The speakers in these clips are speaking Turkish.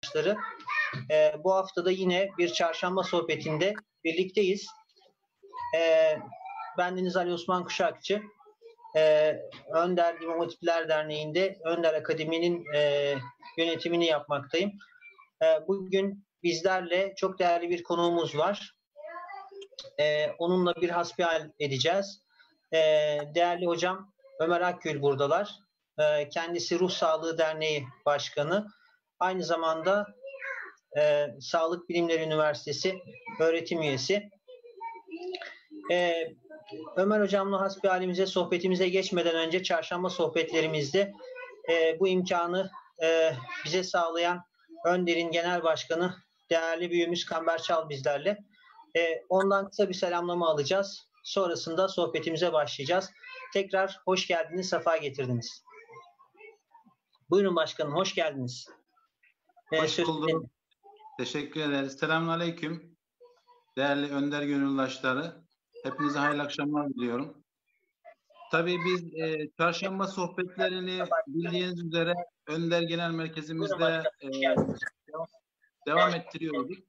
gönüllüleri. Bu haftada yine bir çarşamba sohbetinde birlikteyiz. Ben Deniz Ali Osman Kuşakçı. Önder İmam Hatipler Derneği'nde Önder Akademi'nin yönetimini yapmaktayım. Bugün bizlerle çok değerli bir konuğumuz var. Onunla bir hasbihal edeceğiz. Değerli hocam Ömer Akgül buradalar. Kendisi Ruh Sağlığı Derneği Başkanı. Aynı zamanda Sağlık Bilimleri Üniversitesi öğretim üyesi. Ömer hocamla hasbihalimize, sohbetimize geçmeden önce çarşamba sohbetlerimizde bu imkanı bize sağlayan Önder'in genel başkanı değerli büyüğümüz Kamber Çal bizlerle. Ondan kısa bir selamlama alacağız. Sonrasında sohbetimize başlayacağız. Tekrar hoş geldiniz, sefa getirdiniz. Buyurun başkanım, hoş geldiniz. Hoş bulduk. Teşekkür ederiz. Selamünaleyküm. Değerli Önder gönüldaşları, hepinize hayırlı akşamlar diliyorum. Tabii biz çarşamba sohbetlerini bildiğiniz üzere Önder Genel Merkezimizde devam ettiriyorduk.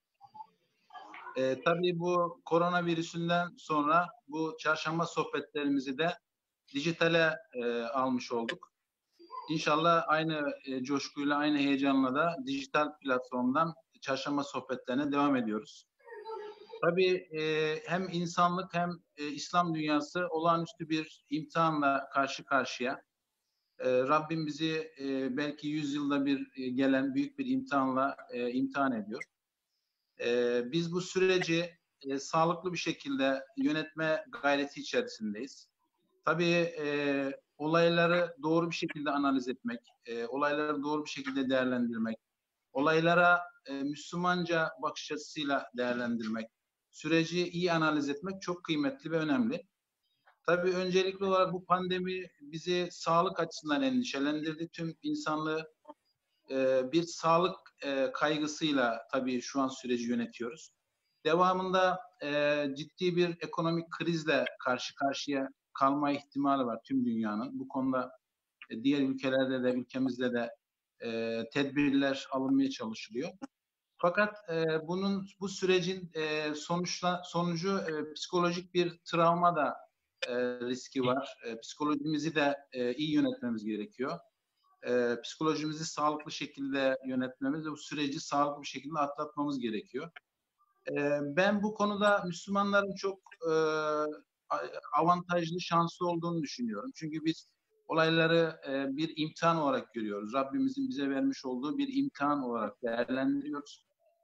Tabii bu koronavirüsünden sonra bu çarşamba sohbetlerimizi de dijitale almış olduk. İnşallah aynı coşkuyla, aynı heyecanla da dijital platformdan çarşamba sohbetlerine devam ediyoruz. Tabii hem insanlık hem İslam dünyası olağanüstü bir imtihanla karşı karşıya. Rabbim bizi belki 100 yılda bir gelen büyük bir imtihanla imtihan ediyor. Biz bu süreci sağlıklı bir şekilde yönetme gayreti içerisindeyiz. Tabii olayları doğru bir şekilde analiz etmek, olayları doğru bir şekilde değerlendirmek, olaylara Müslümanca bakış açısıyla değerlendirmek, süreci iyi analiz etmek çok kıymetli ve önemli. Tabii öncelikli olarak bu pandemi bizi sağlık açısından endişelendirdi. Tüm insanlığı bir sağlık kaygısıyla tabii şu an süreci yönetiyoruz. Devamında ciddi bir ekonomik krizle karşı karşıya kalma ihtimali var tüm dünyanın. Bu konuda diğer ülkelerde de ülkemizde de tedbirler alınmaya çalışılıyor. Fakat bu sürecin sonucu psikolojik bir travma da riski var. Psikolojimizi de iyi yönetmemiz gerekiyor. Psikolojimizi sağlıklı şekilde yönetmemiz ve bu süreci sağlıklı bir şekilde atlatmamız gerekiyor. Ben bu konuda Müslümanların çok avantajlı, şanslı olduğunu düşünüyorum. Çünkü biz olayları bir imtihan olarak görüyoruz. Rabbimizin bize vermiş olduğu bir imtihan olarak değerlendiriyoruz.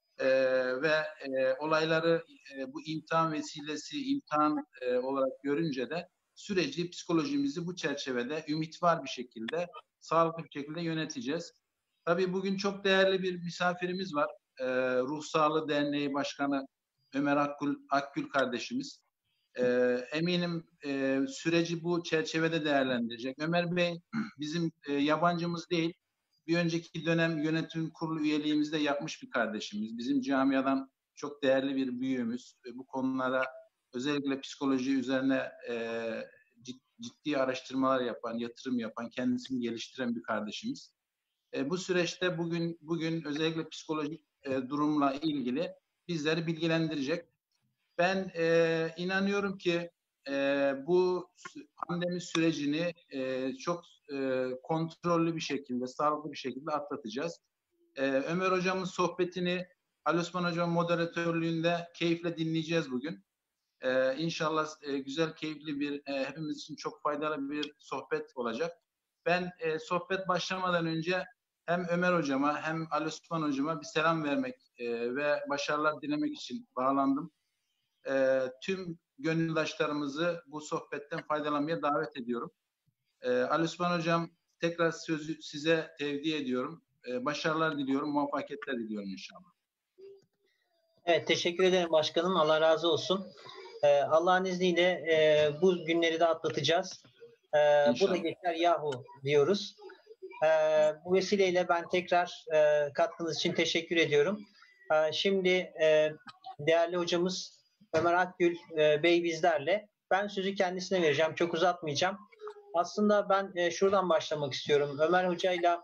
Olayları bu imtihan vesilesi, imtihan olarak görünce de süreci, psikolojimizi bu çerçevede ümit var bir şekilde, sağlıklı bir şekilde yöneteceğiz. Tabii bugün çok değerli bir misafirimiz var. Ruh Sağlığı Derneği Başkanı Ömer Akgül kardeşimiz. Eminim süreci bu çerçevede değerlendirecek. Ömer Bey bizim yabancımız değil. Bir önceki dönem yönetim kurulu üyeliğimizde yapmış bir kardeşimiz. Bizim camiadan çok değerli bir büyüğümüz. Bu konulara özellikle psikoloji üzerine ciddi araştırmalar yapan, yatırım yapan, kendisini geliştiren bir kardeşimiz. Bu süreçte bugün özellikle psikolojik durumla ilgili bizleri bilgilendirecek. Ben inanıyorum ki bu pandemi sürecini çok kontrollü bir şekilde, sağlıklı bir şekilde atlatacağız. Ömer Hocam'ın sohbetini Ali Osman Hocam moderatörlüğünde keyifle dinleyeceğiz bugün. İnşallah güzel, keyifli bir, hepimiz için çok faydalı bir sohbet olacak. Ben sohbet başlamadan önce hem Ömer Hocama hem Ali Osman Hocama bir selam vermek ve başarılar dilemek için bağlandım. Tüm gönüldaşlarımızı bu sohbetten faydalanmaya davet ediyorum. Ali Osman Hocam, tekrar sözü size tevdi ediyorum. Başarılar diliyorum, muvaffakiyetler diliyorum inşallah. Evet, teşekkür ederim başkanım. Allah razı olsun. Allah'ın izniyle bu günleri de atlatacağız. Bu da geçer yahu diyoruz. Bu vesileyle ben tekrar katkınız için teşekkür ediyorum. Şimdi değerli hocamız Ömer Akgül Bey bizlerle. Ben sözü kendisine vereceğim. Çok uzatmayacağım. Aslında ben şuradan başlamak istiyorum. Ömer Hoca'yla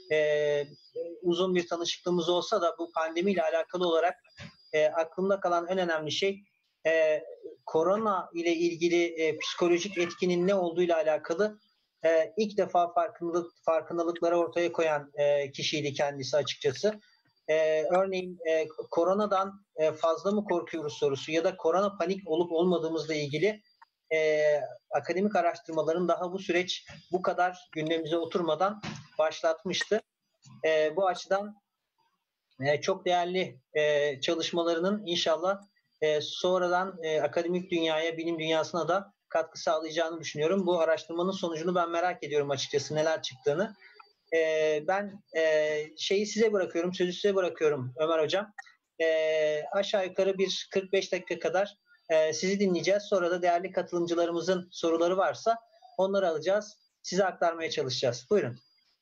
uzun bir tanışıklığımız olsa da bu pandemiyle alakalı olarak aklımda kalan en önemli şey korona ile ilgili psikolojik etkinin ne olduğuyla alakalı ilk defa farkındalıkları ortaya koyan kişiydi kendisi açıkçası. Örneğin koronadan fazla mı korkuyoruz sorusu ya da korona panik olup olmadığımızla ilgili akademik araştırmaların daha bu süreç bu kadar gündemimize oturmadan başlatmıştı. Bu açıdan çok değerli çalışmalarının inşallah sonradan akademik dünyaya, bilim dünyasına da katkı sağlayacağını düşünüyorum. Bu araştırmanın sonucunu ben merak ediyorum açıkçası neler çıktığını. Ben şeyi size bırakıyorum, sözü size bırakıyorum Ömer Hocam. Aşağı yukarı bir 45 dakika kadar sizi dinleyeceğiz. Sonra da değerli katılımcılarımızın soruları varsa onları alacağız. Size aktarmaya çalışacağız. Buyurun.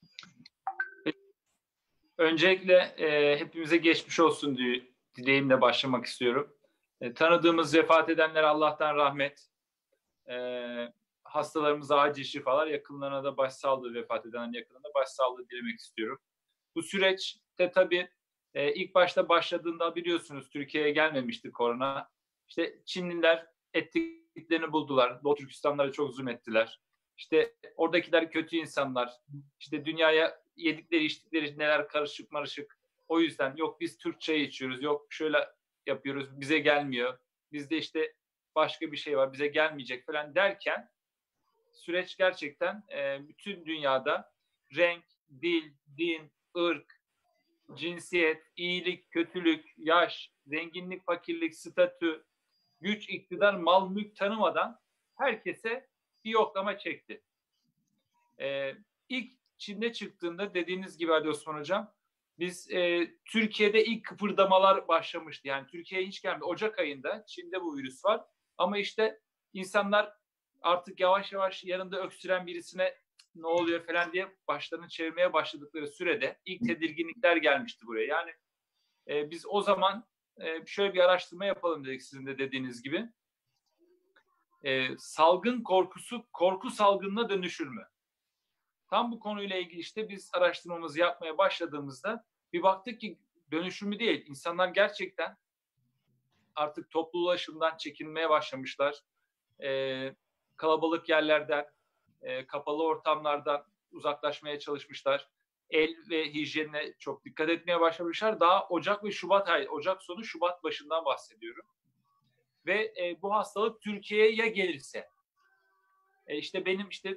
Öncelikle hepimize geçmiş olsun dileğimle başlamak istiyorum. Tanıdığımız, vefat edenlere Allah'tan rahmet, hastalarımıza acil şifalar, yakınlarına da başsağlığı, vefat edenlerin yakınlarına başsağlığı dilemek istiyorum. Bu süreçte tabii ilk başta başladığında biliyorsunuz Türkiye'ye gelmemişti korona. İşte Çinliler ettiklerini buldular. Doğu Türkistanlara çok zulmettiler. İşte oradakiler kötü insanlar. İşte dünyaya yedikleri içtikleri neler karışık marışık. O yüzden yok biz Türk çayı içiyoruz, yok şöyle yapıyoruz, bize gelmiyor. Bizde işte başka bir şey var, bize gelmeyecek falan derken süreç gerçekten bütün dünyada renk, dil, din, ırk, cinsiyet, iyilik, kötülük, yaş, zenginlik, fakirlik, statü, güç, iktidar, mal, mülk tanımadan herkese bir yoklama çekti. İlk Çin'de çıktığında dediğiniz gibi Ali Osman Hocam, biz Türkiye'de ilk kıpırdamalar başlamıştı. Yani Türkiye'ye hiç gelmedi. Ocak ayında Çin'de bu virüs var. Ama işte insanlar artık yavaş yavaş yanında öksüren birisine ne oluyor falan diye başlarını çevirmeye başladıkları sürede ilk tedirginlikler gelmişti buraya. Yani biz o zaman şöyle bir araştırma yapalım dedik sizin de dediğiniz gibi. Salgın korkusu korku salgınına dönüşür mü? Tam bu konuyla ilgili işte biz araştırmamızı yapmaya başladığımızda bir baktık ki dönüşümü değil. İnsanlar gerçekten artık toplu ulaşımdan çekinmeye başlamışlar. Kalabalık yerlerden, kapalı ortamlardan uzaklaşmaya çalışmışlar. El ve hijyenine çok dikkat etmeye başlamışlar. Daha Ocak ve Şubat ayı, Ocak sonu Şubat başından bahsediyorum. Ve bu hastalık Türkiye'ye gelirse, işte benim işte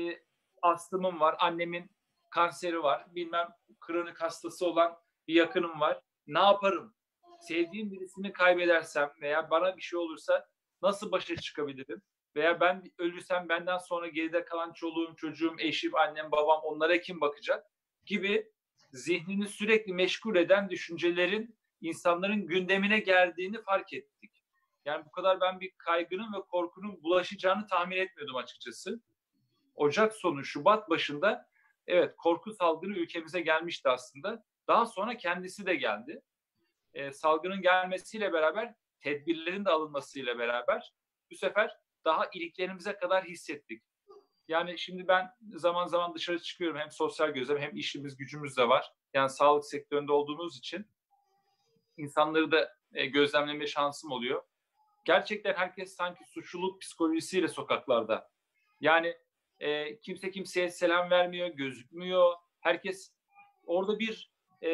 astımım var, annemin kanseri var, bilmem kronik hastası olan bir yakınım var. Ne yaparım? Sevdiğim birisini kaybedersem veya bana bir şey olursa nasıl başa çıkabilirim? Veya ben ölürsem benden sonra geride kalan çoluğum, çocuğum, eşim, annem, babam onlara kim bakacak? Gibi zihnini sürekli meşgul eden düşüncelerin insanların gündemine geldiğini fark ettik. Yani bu kadar ben bir kaygının ve korkunun bulaşacağını tahmin etmiyordum açıkçası. Ocak sonu, Şubat başında evet korku salgını ülkemize gelmişti aslında. Daha sonra kendisi de geldi. Salgının gelmesiyle beraber, tedbirlerin de alınmasıyla beraber bu sefer daha iliklerimize kadar hissettik. Yani şimdi ben zaman zaman dışarı çıkıyorum. Hem sosyal gözlem hem işimiz gücümüz de var. Yani sağlık sektöründe olduğumuz için insanları da gözlemleme şansım oluyor. Gerçekten herkes sanki suçluluk psikolojisiyle sokaklarda. Yani kimse kimseye selam vermiyor, gözükmüyor. Herkes orada bir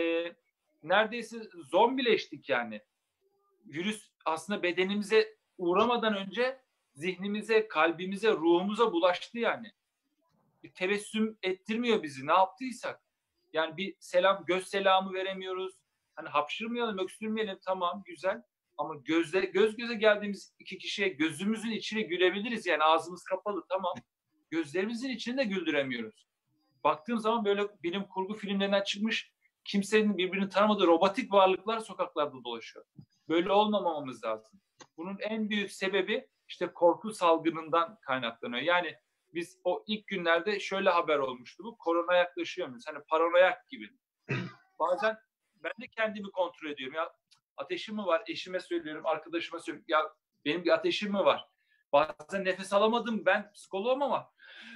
neredeyse zombileştik yani. Virüs aslında bedenimize uğramadan önce zihnimize, kalbimize, ruhumuza bulaştı yani. Bir tebessüm ettirmiyor bizi ne yaptıysak. Yani bir selam, göz selamı veremiyoruz. Hani hapşırmayalım, öksürmeyelim tamam güzel. Ama göz göze geldiğimiz iki kişiye gözümüzün içine gülebiliriz. Yani ağzımız kapalı tamam. Gözlerimizin içini de güldüremiyoruz. Baktığım zaman böyle bilim kurgu filmlerinden çıkmış kimsenin birbirini tanımadığı robotik varlıklar sokaklarda dolaşıyor. Böyle olmamamız lazım. Bunun en büyük sebebi işte korku salgınından kaynaklanıyor. Yani biz o ilk günlerde şöyle haber olmuştu bu. Korona yaklaşıyor muyuz? Hani paranoyak gibi. Bazen ben de kendimi kontrol ediyorum. Ya ateşim mi var? Eşime söylüyorum, arkadaşıma söylüyorum. Ya benim bir ateşim mi var? Bazen nefes alamadım. Ben psikoloğum ama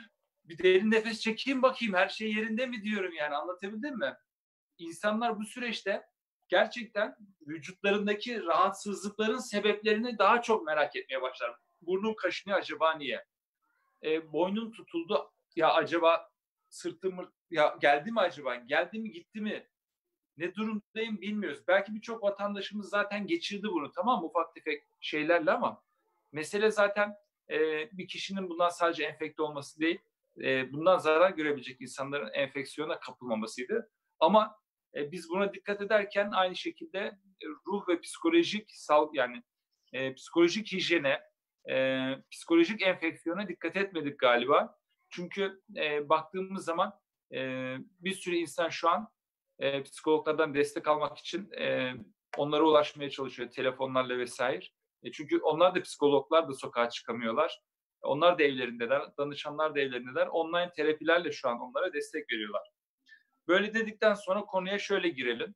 bir derin nefes çekeyim bakayım her şey yerinde mi diyorum yani, anlatabildim mi? İnsanlar bu süreçte gerçekten vücutlarındaki rahatsızlıkların sebeplerini daha çok merak etmeye başlar. Burnum kaşınıyor, acaba niye? Boynum tutuldu, ya acaba sırtım ya geldi mi acaba? Geldi mi gitti mi? Ne durumdayım bilmiyoruz. Belki birçok vatandaşımız zaten geçirdi bunu, tamam mı? Ufak tefek şeylerle, ama mesele zaten bir kişinin bundan sadece enfekte olması değil, bundan zarar görebilecek insanların enfeksiyona kapılmamasıydı. Ama biz buna dikkat ederken aynı şekilde ruh ve psikolojik yani psikolojik hijyene, psikolojik enfeksiyona dikkat etmedik galiba. Çünkü baktığımız zaman bir sürü insan şu an psikologlardan destek almak için onlara ulaşmaya çalışıyor telefonlarla vesaire. Çünkü onlar da, psikologlar da sokağa çıkamıyorlar. Onlar da evlerindeler, danışanlar da evlerindeler. Online terapilerle şu an onlara destek veriyorlar. Böyle dedikten sonra konuya şöyle girelim.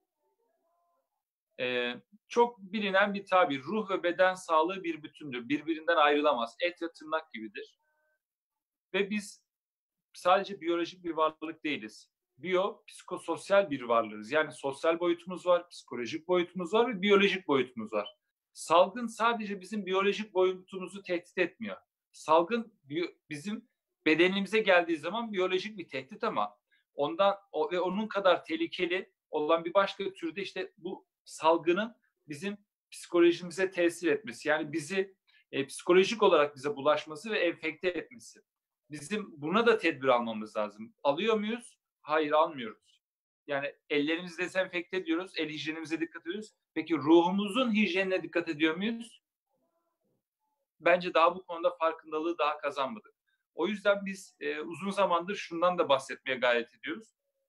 Çok bilinen bir tabir, ruh ve beden sağlığı bir bütündür. Birbirinden ayrılamaz. Et ve tırnak gibidir. Ve biz sadece biyolojik bir varlık değiliz. Psikososyal bir varlığız. Yani sosyal boyutumuz var, psikolojik boyutumuz var ve biyolojik boyutumuz var. Salgın sadece bizim biyolojik boyutumuzu tehdit etmiyor. Salgın bizim bedenimize geldiği zaman biyolojik bir tehdit, ama ve onun kadar tehlikeli olan bir başka türde işte bu salgının bizim psikolojimize tesir etmesi. Yani bizi psikolojik olarak bize bulaşması ve enfekte etmesi. Bizim buna da tedbir almamız lazım. Alıyor muyuz? Hayır, almıyoruz. Yani ellerimizi dezenfekte ediyoruz, el hijyenimize dikkat ediyoruz. Peki ruhumuzun hijyenine dikkat ediyor muyuz? Bence daha bu konuda farkındalığı daha kazanmadık. O yüzden biz uzun zamandır şundan da bahsetmeye gayret ediyoruz.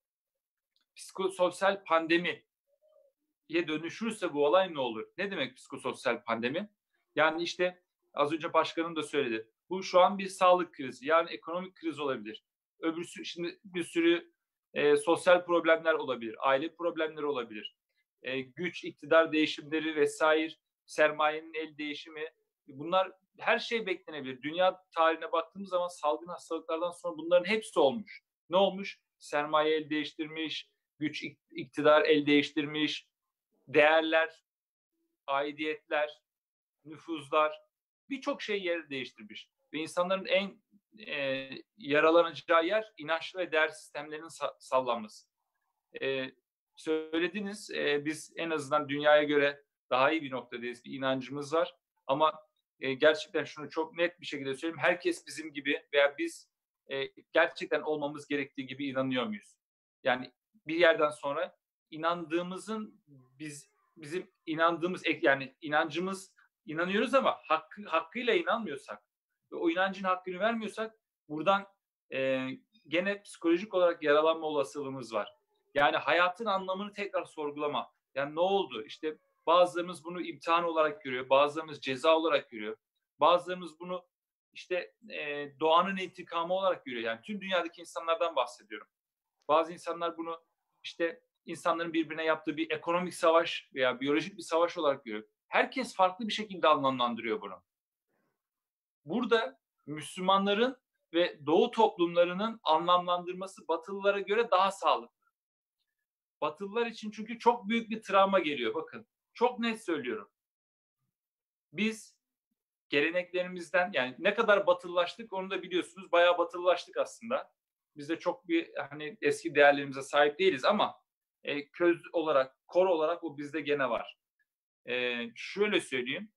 Psikososyal pandemiye dönüşürse bu olay ne olur? Ne demek psikososyal pandemi? Yani işte az önce başkanım da söyledi. Bu şu an bir sağlık krizi, yani ekonomik kriz olabilir. Şimdi bir sürü sosyal problemler olabilir, aile problemleri olabilir. Güç, iktidar değişimleri vesaire, sermayenin el değişimi, bunlar her şey beklenebilir. Dünya tarihine baktığımız zaman salgın hastalıklardan sonra bunların hepsi olmuş. Ne olmuş? Sermaye el değiştirmiş, güç, iktidar el değiştirmiş, değerler, aidiyetler, nüfuzlar, birçok şey yer değiştirmiş. Ve insanların en yaralanacağı yer inanç ve değer sistemlerinin sallanması. Söylediniz, biz en azından dünyaya göre daha iyi bir noktadayız, bir inancımız var. Ama gerçekten şunu çok net bir şekilde söyleyeyim, herkes bizim gibi veya biz gerçekten olmamız gerektiği gibi inanıyor muyuz? Yani bir yerden sonra inandığımızın bizim inandığımız, yani inanıyoruz ama hakkıyla inanmıyorsak ve o inancın hakkını vermiyorsak buradan gene psikolojik olarak yaralanma olasılığımız var. Yani hayatın anlamını tekrar sorgulama. Yani ne oldu? İşte bazılarımız bunu imtihan olarak görüyor, bazılarımız ceza olarak görüyor, bazılarımız bunu işte doğanın intikamı olarak görüyor. Yani tüm dünyadaki insanlardan bahsediyorum. Bazı insanlar bunu işte insanların birbirine yaptığı bir ekonomik savaş veya biyolojik bir savaş olarak görüyor. Herkes farklı bir şekilde anlamlandırıyor bunu. Burada Müslümanların ve Doğu toplumlarının anlamlandırması Batılılara göre daha sağlıklı. Batılılar için çünkü çok büyük bir travma geliyor. Bakın, çok net söylüyorum. Biz geleneklerimizden, yani ne kadar batılılaştık onu da biliyorsunuz. Bayağı batılılaştık aslında. Biz de çok bir eski değerlerimize sahip değiliz ama köz olarak, kor olarak o bizde gene var. Şöyle söyleyeyim.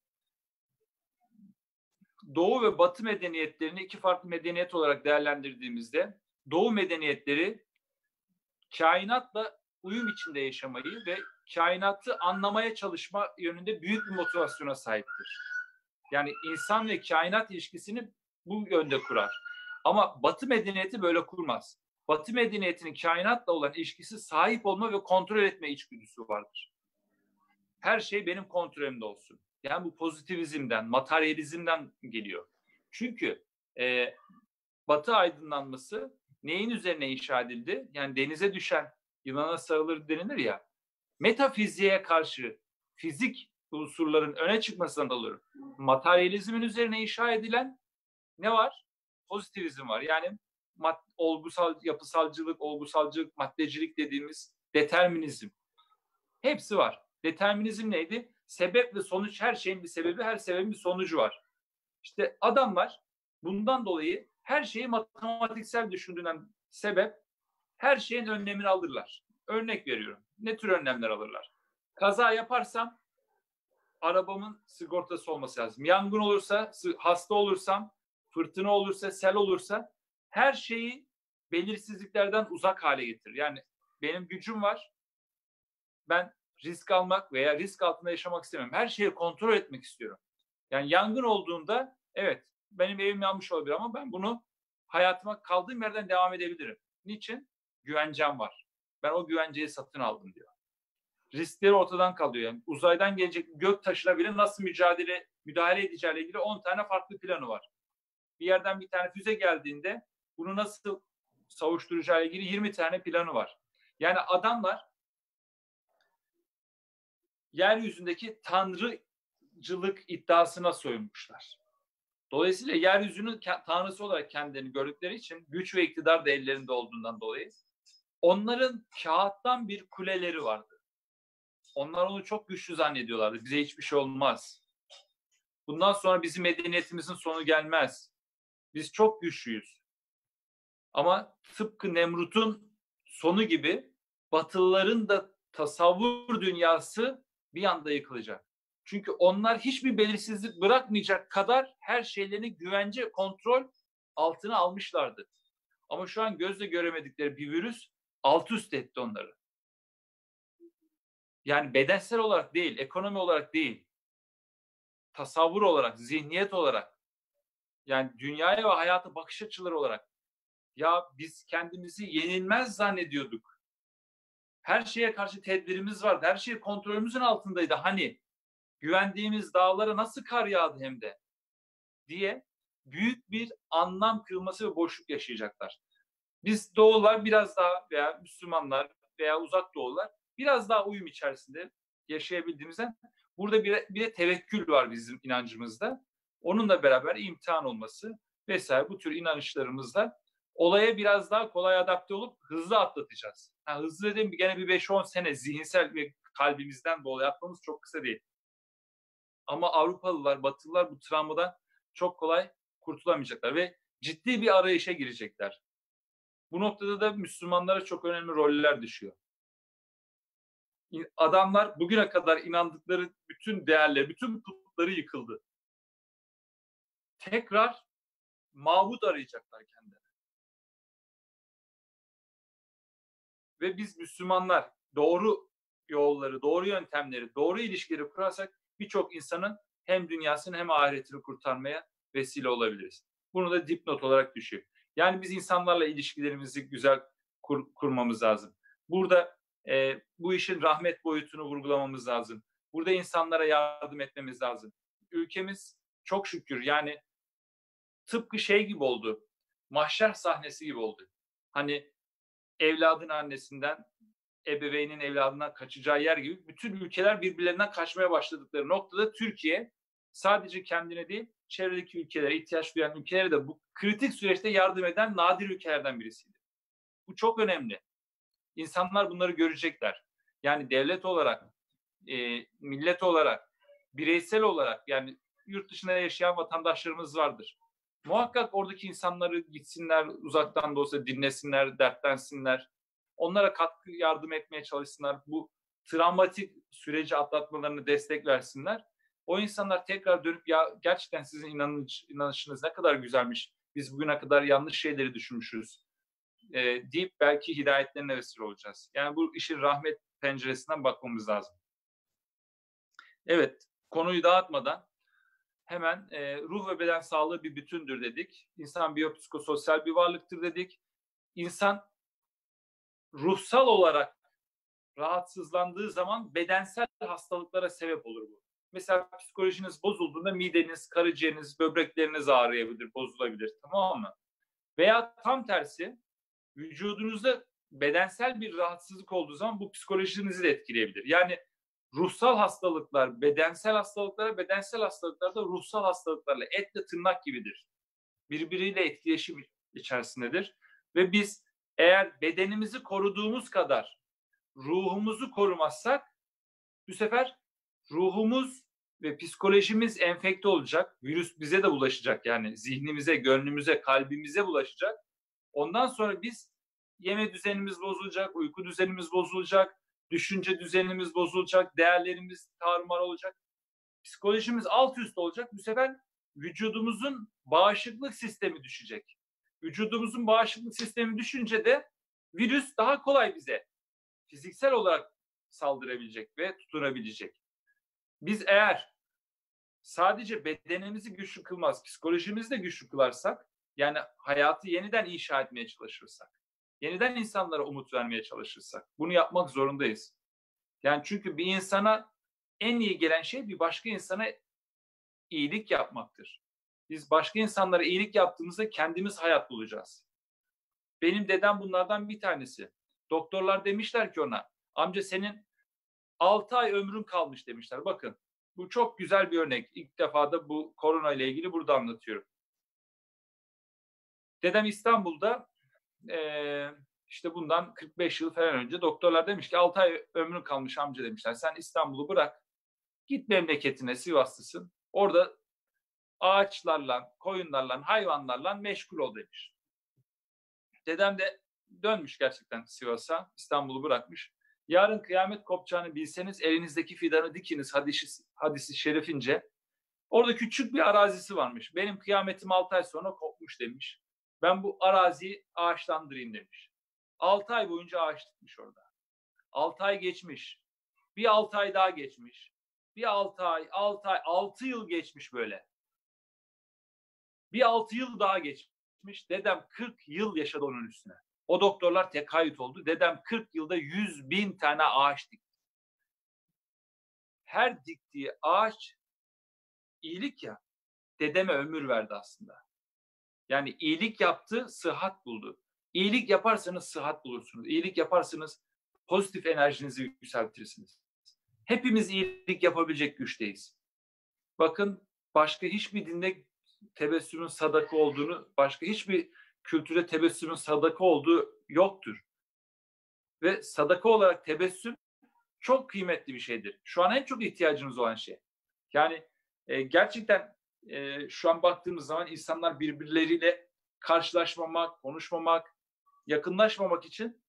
Doğu ve Batı medeniyetlerini iki farklı medeniyet olarak değerlendirdiğimizde Doğu medeniyetleri kainatla uyum içinde yaşamayı ve kainatı anlamaya çalışma yönünde büyük bir motivasyona sahiptir. Yani insan ve kainat ilişkisini bu yönde kurar. Ama Batı medeniyeti böyle kurmaz. Batı medeniyetinin kainatla olan ilişkisi sahip olma ve kontrol etme içgüdüsü vardır. Her şey benim kontrolümde olsun. Yani bu pozitivizmden, materyalizmden geliyor. Çünkü Batı aydınlanması neyin üzerine inşa edildi? Yani denize düşen yılana sarılır denilir ya. Metafiziğe karşı fizik unsurların öne çıkmasından dolayı materyalizmin üzerine inşa edilen ne var? Pozitivizm var. Yani olgusal yapısalcılık, olgusalcılık, maddecilik dediğimiz determinizm. Hepsi var. Determinizm neydi? Sebep ve sonuç, her şeyin bir sebebi, her sebebin bir sonucu var. İşte adamlar bundan dolayı her şeyi matematiksel düşündüğünden sebep her şeyin önlemini alırlar. Örnek veriyorum. Ne tür önlemler alırlar? Kaza yaparsam arabamın sigortası olması lazım. Yangın olursa, hasta olursam, fırtına olursa, sel olursa her şeyi belirsizliklerden uzak hale getirir. Yani benim gücüm var. Ben risk almak veya risk altında yaşamak istemiyorum. Her şeyi kontrol etmek istiyorum. Yani yangın olduğunda evet benim evim yanmış olabilir ama ben bunu hayatıma kaldığım yerden devam edebilirim. Niçin? Güvencem var. Ben o güvenceyi satın aldım diyor. Riskleri ortadan kalıyor. Yani uzaydan gelecek gök taşına bile nasıl müdahale edeceğiyle ilgili 10 tane farklı planı var. Bir yerden bir tane füze geldiğinde bunu nasıl savuşturacağıyla ilgili 20 tane planı var. Yani adamlar yeryüzündeki tanrıcılık iddiasına soyunmuşlar. Dolayısıyla yeryüzünün tanrısı olarak kendilerini gördükleri için güç ve iktidar da ellerinde olduğundan dolayı onların kağıttan bir kuleleri vardı. Onlar onu çok güçlü zannediyorlardı. Bize hiçbir şey olmaz. Bundan sonra bizim medeniyetimizin sonu gelmez. Biz çok güçlüyüz. Ama tıpkı Nemrut'un sonu gibi Batılıların da tasavvur dünyası bir anda yıkılacak. Çünkü onlar hiçbir belirsizlik bırakmayacak kadar her şeylerini güvence, kontrol altına almışlardı. Ama şu an gözle göremedikleri bir virüs alt üst etti onları. Yani bedensel olarak değil, ekonomi olarak değil, tasavvur olarak, zihniyet olarak, yani dünyaya ve hayata bakış açıları olarak. Ya biz kendimizi yenilmez zannediyorduk. Her şeye karşı tedbirimiz vardı. Her şey kontrolümüzün altındaydı. Hani güvendiğimiz dağlara nasıl kar yağdı hem de diye büyük bir anlam kırılması ve boşluk yaşayacaklar. Biz Doğular biraz daha veya Müslümanlar veya Uzak Doğular biraz daha uyum içerisinde yaşayabildiğimizden burada bir de tevekkül var bizim inancımızda. Onunla beraber imtihan olması vesaire bu tür inanışlarımızla olaya biraz daha kolay adapte olup hızlı atlatacağız. Yani hızlı dediğim gene bir 5-10 sene zihinsel ve kalbimizden dolayı atmamız çok kısa değil. Ama Avrupalılar, Batılılar bu travmadan çok kolay kurtulamayacaklar ve ciddi bir arayışa girecekler. Bu noktada da Müslümanlara çok önemli roller düşüyor. Adamlar bugüne kadar inandıkları bütün değerler, bütün putları yıkıldı. Tekrar mabut arayacaklar kendileri. Ve biz Müslümanlar doğru yolları, doğru yöntemleri, doğru ilişkileri kurarsak birçok insanın hem dünyasını hem ahiretini kurtarmaya vesile olabiliriz. Bunu da dipnot olarak düşüyor. Yani biz insanlarla ilişkilerimizi güzel kurmamız lazım. Burada bu işin rahmet boyutunu vurgulamamız lazım. Burada insanlara yardım etmemiz lazım. Ülkemiz çok şükür yani tıpkı şey gibi oldu. Mahşer sahnesi gibi oldu. Hani evladın annesinden, ebeveynin evladından kaçacağı yer gibi bütün ülkeler birbirlerinden kaçmaya başladıkları noktada Türkiye sadece kendine değil, çevredeki ülkelere, ihtiyaç duyan ülkelere de bu kritik süreçte yardım eden nadir ülkelerden birisiydi. Bu çok önemli. İnsanlar bunları görecekler. Yani devlet olarak, millet olarak, bireysel olarak yani yurt dışında yaşayan vatandaşlarımız vardır. Muhakkak oradaki insanları gitsinler, uzaktan da olsa dinlesinler, dertlensinler. Onlara katkı yardım etmeye çalışsınlar. Bu travmatik süreci atlatmalarını destek versinler. O insanlar tekrar dönüp ya gerçekten sizin inanışınız ne kadar güzelmiş. Biz bugüne kadar yanlış şeyleri düşünmüşüz. Deyip belki hidayetlerine vesile olacağız. Yani bu işin rahmet penceresinden bakmamız lazım. Evet, konuyu dağıtmadan hemen ruh ve beden sağlığı bir bütündür dedik. İnsan biyopsikososyal bir varlıktır dedik. İnsan ruhsal olarak rahatsızlandığı zaman bedensel hastalıklara sebep olur bu. Mesela psikolojiniz bozulduğunda mideniz, karaciğeriniz, böbrekleriniz ağrıyabilir, bozulabilir. Tamam mı? Veya tam tersi vücudunuzda bedensel bir rahatsızlık olduğu zaman bu psikolojinizi de etkileyebilir. Yani ruhsal hastalıklar bedensel hastalıklara, bedensel hastalıklar da ruhsal hastalıklarla etle tırnak gibidir. Birbiriyle etkileşim içerisindedir. Ve biz eğer bedenimizi koruduğumuz kadar ruhumuzu korumazsak bu sefer ruhumuz ve psikolojimiz enfekte olacak. Virüs bize de bulaşacak, yani zihnimize, gönlümüze, kalbimize bulaşacak. Ondan sonra biz yeme düzenimiz bozulacak, uyku düzenimiz bozulacak, düşünce düzenimiz bozulacak, değerlerimiz tarumar olacak. Psikolojimiz alt üst olacak. Bu sefer vücudumuzun bağışıklık sistemi düşecek. Vücudumuzun bağışıklık sistemi düşünce de virüs daha kolay bize fiziksel olarak saldırabilecek ve tutunabilecek. Biz eğer sadece bedenimizi güçlü kılmaz, psikolojimizi de güçlü kılarsak, yani hayatı yeniden inşa etmeye çalışırsak, yeniden insanlara umut vermeye çalışırsak, bunu yapmak zorundayız. Yani çünkü bir insana en iyi gelen şey bir başka insana iyilik yapmaktır. Biz başka insanlara iyilik yaptığımızda kendimiz hayat bulacağız. Benim dedem bunlardan bir tanesi. Doktorlar demişler ki ona, amca senin 6 ay ömrün kalmış demişler. Bakın, bu çok güzel bir örnek. İlk defa da bu korona ile ilgili burada anlatıyorum. Dedem İstanbul'da işte bundan 45 yıl falan önce doktorlar demiş ki 6 ay ömrün kalmış amca demişler. Sen İstanbul'u bırak, git memleketine, Sivaslısın. Orada ağaçlarla, koyunlarla, hayvanlarla meşgul ol demiş. Dedem de dönmüş gerçekten Sivas'a, İstanbul'u bırakmış. Yarın kıyamet kopacağını bilseniz elinizdeki fidanı dikiniz hadisi şerifince. Orada küçük bir arazisi varmış. Benim kıyametim 6 ay sonra kopmuş demiş. Ben bu araziyi ağaçlandırayım demiş. 6 ay boyunca ağaç dikmiş orada. 6 ay geçmiş. Bir 6 ay daha geçmiş. Bir 6 ay, 6 ay, 6 yıl geçmiş böyle. Bir 6 yıl daha geçmiş. Dedem 40 yıl yaşadı onun üstüne. O doktorlar tekaüt oldu. Dedem 40 yılda 100.000 tane ağaç dikti. Her diktiği ağaç iyilik ya. Dedeme ömür verdi aslında. Yani iyilik yaptı, sıhhat buldu. İyilik yaparsanız sıhhat bulursunuz. İyilik yaparsanız pozitif enerjinizi yükseltirsiniz. Hepimiz iyilik yapabilecek güçteyiz. Bakın, başka hiçbir dinde tebessümün sadaka olduğunu, başka hiçbir kültüre tebessümün sadaka olduğu yoktur. Ve sadaka olarak tebessüm çok kıymetli bir şeydir. Şu an en çok ihtiyacınız olan şey. Yani gerçekten şu an baktığımız zaman insanlar birbirleriyle karşılaşmamak, konuşmamak, yakınlaşmamak için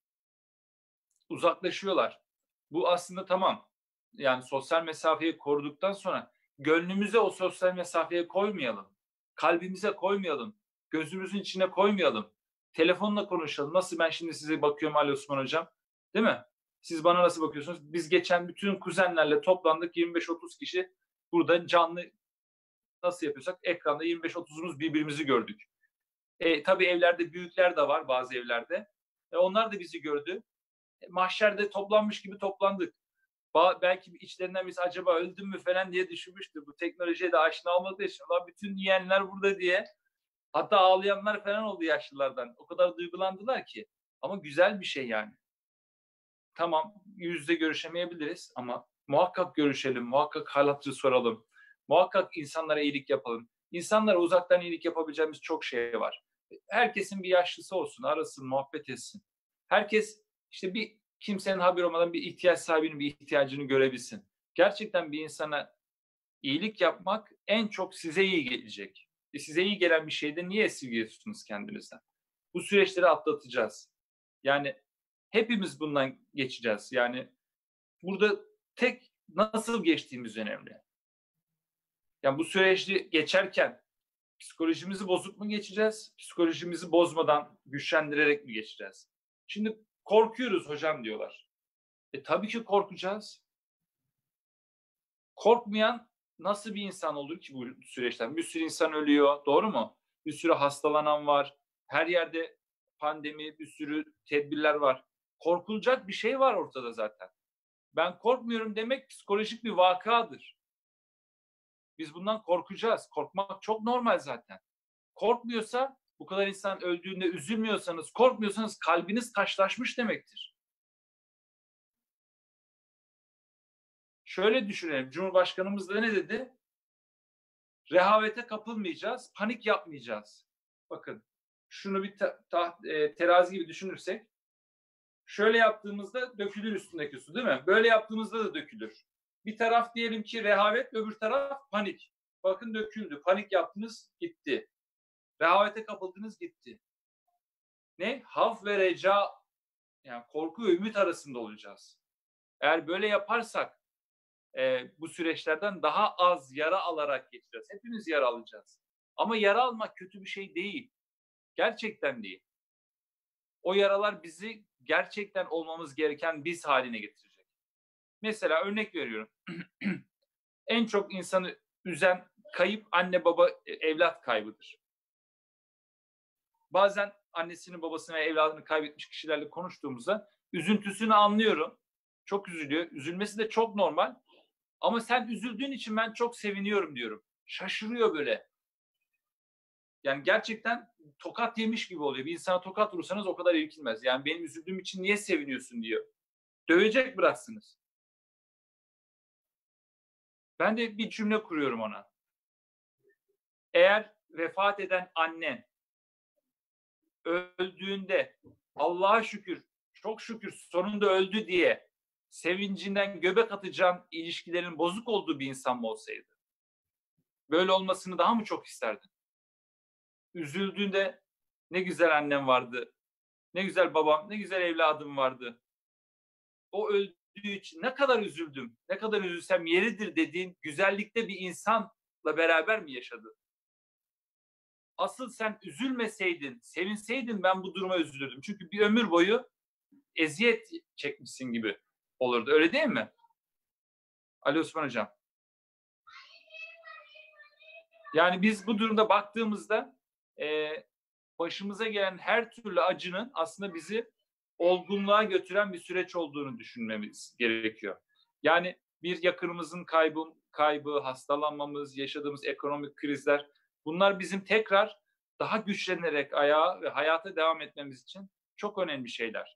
uzaklaşıyorlar. Bu aslında tamam. Yani sosyal mesafeyi koruduktan sonra gönlümüze o sosyal mesafeye koymayalım. Kalbimize koymayalım. Gözümüzün içine koymayalım. Telefonla konuşalım. Nasıl ben şimdi size bakıyorum Ali Osman Hocam? Değil mi? Siz bana nasıl bakıyorsunuz? Biz geçen bütün kuzenlerle toplandık, 25-30 kişi burada canlı nasıl yapıyorsak ekranda 25-30'umuz birbirimizi gördük. Tabii evlerde büyükler de var, bazı evlerde. Onlar da bizi gördü. Mahşerde toplanmış gibi toplandık. Belki içlerinden birisi acaba öldüm mü falan diye düşünmüştü. Bu teknolojiye de aşina olmadığı için. Ulan bütün yiyenler burada diye. Hatta ağlayanlar falan oldu yaşlılardan. O kadar duygulandılar ki. Ama güzel bir şey yani. Tamam, yüz yüze görüşemeyebiliriz ama muhakkak görüşelim, muhakkak hal hatırı soralım. Muhakkak insanlara iyilik yapalım. İnsanlara uzaktan iyilik yapabileceğimiz çok şey var. Herkesin bir yaşlısı olsun, arasın, muhabbet etsin. Herkes işte bir kimsenin haberi olmadan bir ihtiyaç sahibinin bir ihtiyacını görebilsin. Gerçekten bir insana iyilik yapmak en çok size iyi gelecek. Size iyi gelen bir şeyde niye esirgiyorsunuz kendinizden? Bu süreçleri atlatacağız. Yani hepimiz bundan geçeceğiz. Yani burada tek nasıl geçtiğimiz önemli. Yani bu süreçte geçerken psikolojimizi bozuk mu geçeceğiz? Psikolojimizi bozmadan güçlendirerek mi geçeceğiz? Şimdi korkuyoruz hocam diyorlar. Tabii ki korkacağız. Korkmayan nasıl bir insan olur ki bu süreçten? Bir sürü insan ölüyor, doğru mu? Bir sürü hastalanan var. Her yerde pandemi, bir sürü tedbirler var. Korkulacak bir şey var ortada zaten. Ben korkmuyorum demek psikolojik bir vakadır. Biz bundan korkacağız. Korkmak çok normal zaten. Korkmuyorsa, bu kadar insan öldüğünde üzülmüyorsanız, korkmuyorsanız kalbiniz taşlaşmış demektir. Şöyle düşünelim. Cumhurbaşkanımız da ne dedi? Rehavete kapılmayacağız, panik yapmayacağız. Bakın, şunu bir terazi gibi düşünürsek, şöyle yaptığımızda dökülür üstündeki su, değil mi? Böyle yaptığımızda da dökülür. Bir taraf diyelim ki rehavet, öbür taraf panik. Bakın döküldü. Panik yaptınız, gitti. Rehavete kapıldınız, gitti. Ne? Havf ve reca, yani korku ve ümit arasında olacağız. Eğer böyle yaparsak bu süreçlerden daha az yara alarak geçeceğiz. Hepimiz yara alacağız. Ama yara almak kötü bir şey değil. Gerçekten değil. O yaralar bizi gerçekten olmamız gereken biz haline getirecek. Mesela örnek veriyorum. En çok insanı üzen kayıp anne baba evlat kaybıdır. Bazen annesini babasını ve evladını kaybetmiş kişilerle konuştuğumuzda üzüntüsünü anlıyorum. Çok üzülüyor. Üzülmesi de çok normal. Ama sen üzüldüğün için ben çok seviniyorum diyorum. Şaşırıyor böyle. Yani gerçekten tokat yemiş gibi oluyor. Bir insana tokat vurursanız o kadar irkilmez. Yani benim üzüldüğüm için niye seviniyorsun diyor. Dövecek bıraksınız. Ben de bir cümle kuruyorum ona. Eğer vefat eden annen öldüğünde Allah'a şükür, çok şükür sonunda öldü diye sevincinden göbek atacağın ilişkilerin bozuk olduğu bir insan mı olsaydı? Böyle olmasını daha mı çok isterdin? Üzüldüğünde ne güzel annem vardı, ne güzel babam, ne güzel evladım vardı. O öldüğü için ne kadar üzüldüm, ne kadar üzülsem yeridir dediğin güzellikte bir insanla beraber mi yaşadın? Asıl sen üzülmeseydin, sevinseydin ben bu duruma üzülürdüm. Çünkü bir ömür boyu eziyet çekmişsin gibi olurdu. Öyle değil mi? Ali Osman Hocam. Yani biz bu durumda baktığımızda başımıza gelen her türlü acının aslında bizi olgunluğa götüren bir süreç olduğunu düşünmemiz gerekiyor. Yani bir yakınımızın kaybı, hastalanmamız, yaşadığımız ekonomik krizler, bunlar bizim tekrar daha güçlenerek ayağa ve hayata devam etmemiz için çok önemli şeyler.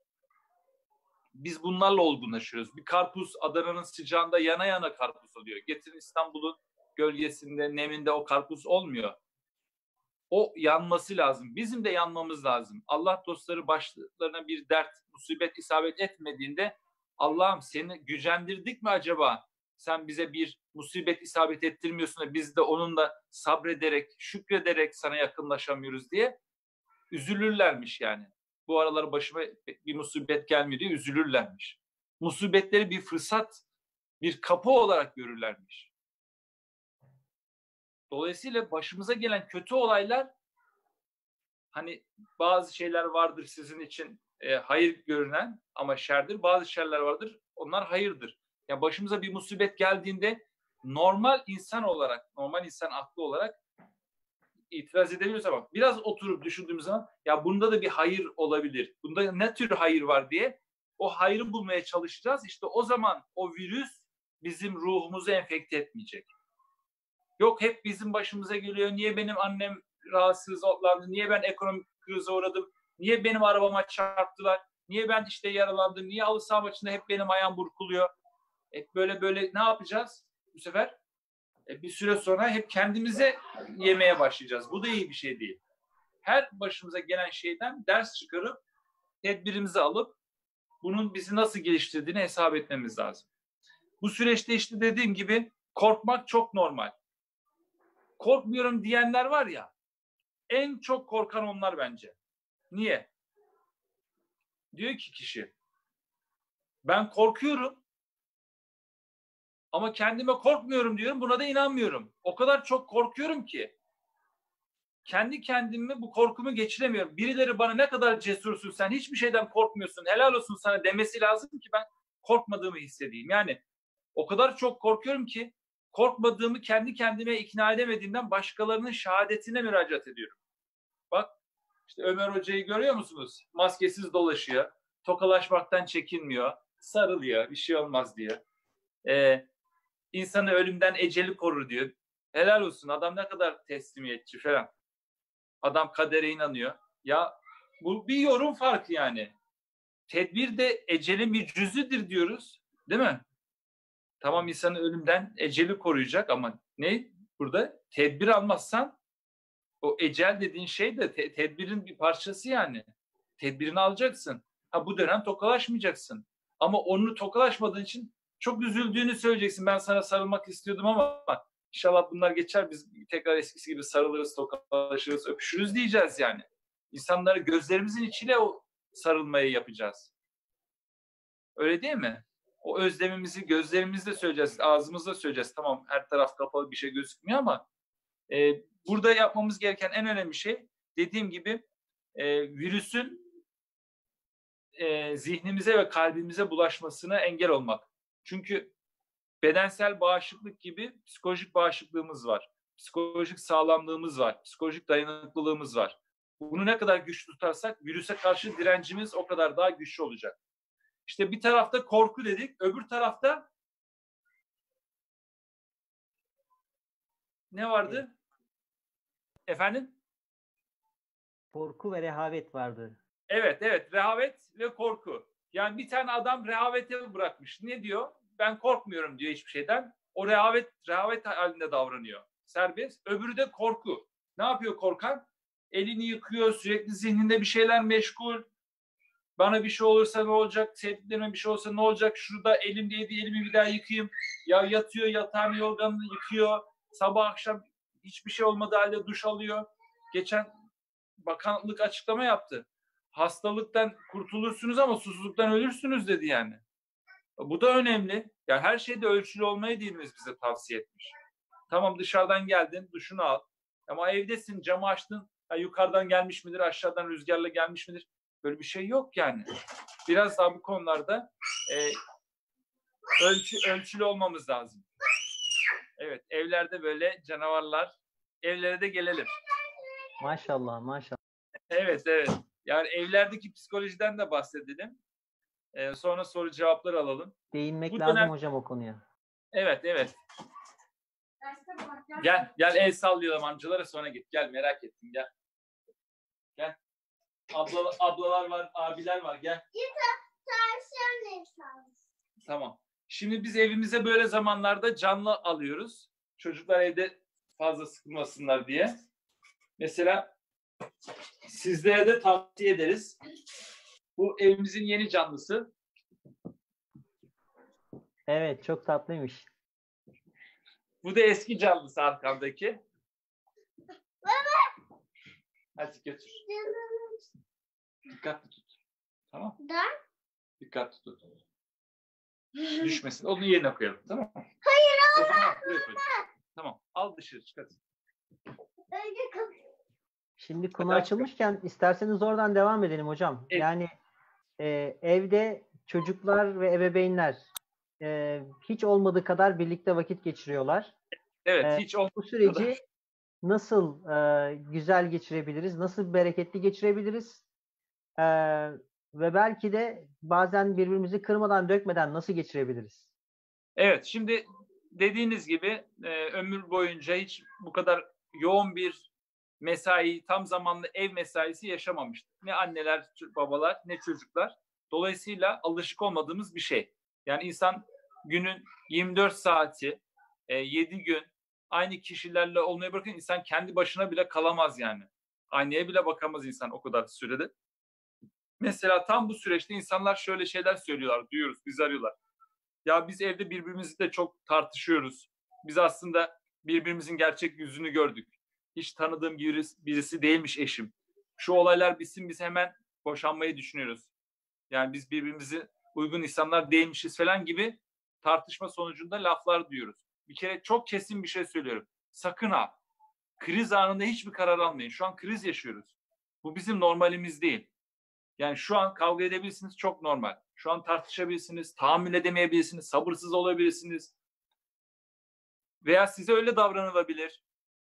Biz bunlarla olgunlaşıyoruz. Bir karpuz Adana'nın sıcağında yana yana karpuz oluyor. Getirin İstanbul'un gölgesinde, neminde o karpuz olmuyor. O yanması lazım. Bizim de yanmamız lazım. Allah dostları başlarına bir dert, musibet isabet etmediğinde Allah'ım seni gücendirdik mi acaba? Sen bize bir musibet isabet ettirmiyorsun da biz de onunla sabrederek, şükrederek sana yakınlaşamıyoruz diye üzülürlermiş yani. Bu aralar başıma bir musibet gelmiyor diye üzülürlermiş. Musibetleri bir fırsat, bir kapı olarak görürlermiş. Dolayısıyla başımıza gelen kötü olaylar, hani bazı şeyler vardır sizin için hayır görünen ama şerdir. Bazı şerler vardır, onlar hayırdır. Yani başımıza bir musibet geldiğinde normal insan olarak, normal insan aklı olarak itiraz edebiliyoruz ama biraz oturup düşündüğümüz zaman ya bunda da bir hayır olabilir. Bunda ne tür hayır var diye o hayrı bulmaya çalışacağız. İşte o zaman o virüs bizim ruhumuzu enfekte etmeyecek. Yok hep bizim başımıza geliyor. Niye benim annem rahatsızlandı? Niye ben ekonomik krize uğradım? Niye benim arabama çarptılar? Niye ben işte yaralandım? Niye halı saha maçında hep benim ayağım burkuluyor? Böyle ne yapacağız bu sefer? Bir süre sonra hep kendimize yemeye başlayacağız. Bu da iyi bir şey değil. Her başımıza gelen şeyden ders çıkarıp tedbirimizi alıp bunun bizi nasıl geliştirdiğini hesap etmemiz lazım. Bu süreçte işte dediğim gibi korkmak çok normal. Korkmuyorum diyenler var ya, en çok korkan onlar bence. Niye? Diyor ki kişi, ben korkuyorum ama kendime korkmuyorum diyorum, buna da inanmıyorum. O kadar çok korkuyorum ki kendi kendime bu korkumu geçiremiyorum. Birileri bana ne kadar cesursun, sen hiçbir şeyden korkmuyorsun, helal olsun sana demesi lazım ki ben korkmadığımı hissedeyim. Yani o kadar çok korkuyorum ki korkmadığımı kendi kendime ikna edemediğimden başkalarının şehadetine müracaat ediyorum. Bak işte Ömer Hoca'yı görüyor musunuz? Maskesiz dolaşıyor, tokalaşmaktan çekinmiyor, sarılıyor, bir şey olmaz diyor. İnsanı ölümden eceli korur diyor. Helal olsun, adam ne kadar teslimiyetçi falan. Adam kadere inanıyor. Ya bu bir yorum farkı yani. Tedbir de ecelin bir cüzüdür diyoruz. Değil mi? Tamam, insanı ölümden eceli koruyacak ama ne? Burada tedbir almazsan O ecel dediğin şey de tedbirin bir parçası yani. Tedbirini alacaksın. Bu dönem tokalaşmayacaksın. Ama onu tokalaşmadığın için çok üzüldüğünü söyleyeceksin. Ben sana sarılmak istiyordum ama inşallah bunlar geçer. Biz tekrar eskisi gibi sarılırız, tokalaşırız, öpüşürüz diyeceğiz yani. İnsanları gözlerimizin içiyle o sarılmayı yapacağız. Öyle değil mi? O özlemimizi gözlerimizle söyleyeceğiz, ağzımızla söyleyeceğiz. Tamam, her taraf kapalı, bir şey gözükmüyor ama burada yapmamız gereken en önemli şey, dediğim gibi virüsün zihnimize ve kalbimize bulaşmasına engel olmak. Çünkü bedensel bağışıklık gibi psikolojik bağışıklığımız var. Psikolojik sağlamlığımız var. Psikolojik dayanıklılığımız var. Bunu ne kadar güçlü tutarsak virüse karşı direncimiz o kadar daha güçlü olacak. İşte bir tarafta korku dedik, öbür tarafta ne vardı? Efendim? Korku ve rehavet vardı. Evet, rehavet ve korku. Yani bir tane adam rehavete bırakmış. Ne diyor? Ben korkmuyorum diyor hiçbir şeyden. O rehavet halinde davranıyor. Serbest. Öbürü de korku. Ne yapıyor korkan? Elini yıkıyor, sürekli zihninde bir şeyler meşgul. Bana bir şey olursa ne olacak? Sevdiklerime bir şey olursa ne olacak? Şurada elimdeydi, elimi bir daha yıkayayım. Ya yatıyor, yatağını, yorganını yıkıyor. Sabah akşam hiçbir şey olmadığı halde duş alıyor. Geçen bakanlık açıklama yaptı. Hastalıktan kurtulursunuz ama susuzluktan ölürsünüz dedi yani. Bu da önemli. Yani her şeyde ölçülü olmayı dinimiz bize tavsiye etmiş. Tamam, dışarıdan geldin, duşunu al. Ama evdesin, camı açtın. Yukarıdan gelmiş midir, aşağıdan rüzgarla gelmiş midir? Böyle bir şey yok yani. Biraz daha bu konularda ölçülü olmamız lazım. Evet, evlerde böyle canavarlar, evlere de gelelim. Maşallah, maşallah. Evet. Yani evlerdeki psikolojiden de bahsedelim. Sonra soru cevaplar alalım. Değinmek Bu lazım dönem... hocam o konuya. Evet. Gel el sallayalım amcalara, sonra git. Gel, merak ettim, gel. Gel. Ablalar var, abiler var, gel. Tamam. Şimdi biz evimize böyle zamanlarda canlı alıyoruz. Çocuklar evde fazla sıkılmasınlar diye. Mesela sizlere de tavsiye ederiz. Bu evimizin yeni canlısı. Evet, çok tatlıymış. Bu da eski canlısı arkamdaki. Baba. Hadi götür. Dikkatli tut. Tamam. Dikkatli tut. Düşmesin. Onu yerine koyalım. Tamam mı? Hayır ama. Tamam. Al dışarı çıkart. Şimdi konu açılmışken isterseniz oradan devam edelim hocam. Evet. Yani evde çocuklar ve ebeveynler hiç olmadığı kadar birlikte vakit geçiriyorlar. Evet. Hiç olmadığı bu süreci nasıl güzel geçirebiliriz? Nasıl bereketli geçirebiliriz? Ve belki de bazen birbirimizi kırmadan, dökmeden nasıl geçirebiliriz? Evet. Şimdi dediğiniz gibi ömür boyunca hiç bu kadar yoğun bir mesai, tam zamanlı ev mesaisi yaşamamıştık. Ne anneler, babalar, ne çocuklar. Dolayısıyla alışık olmadığımız bir şey. Yani insan günün 24 saati, 7 gün aynı kişilerle olmayı bırakın, insan kendi başına bile kalamaz yani. Aynaya bile bakamaz insan o kadar sürede. Mesela tam bu süreçte insanlar şöyle şeyler söylüyorlar, duyuyoruz, bizi arıyorlar. Ya biz evde birbirimizle çok tartışıyoruz. Biz aslında birbirimizin gerçek yüzünü gördük. Hiç tanıdığım birisi değilmiş eşim. Şu olaylar bitsin, biz hemen boşanmayı düşünüyoruz. Yani biz birbirimizi uygun insanlar değilmişiz falan gibi tartışma sonucunda laflar duyuyoruz. Bir kere çok kesin bir şey söylüyorum. Sakın ha, kriz anında hiçbir karar almayın. Şu an kriz yaşıyoruz. Bu bizim normalimiz değil. Yani şu an kavga edebilirsiniz, çok normal. Şu an tartışabilirsiniz, tahammül edemeyebilirsiniz, sabırsız olabilirsiniz. Veya size öyle davranılabilir.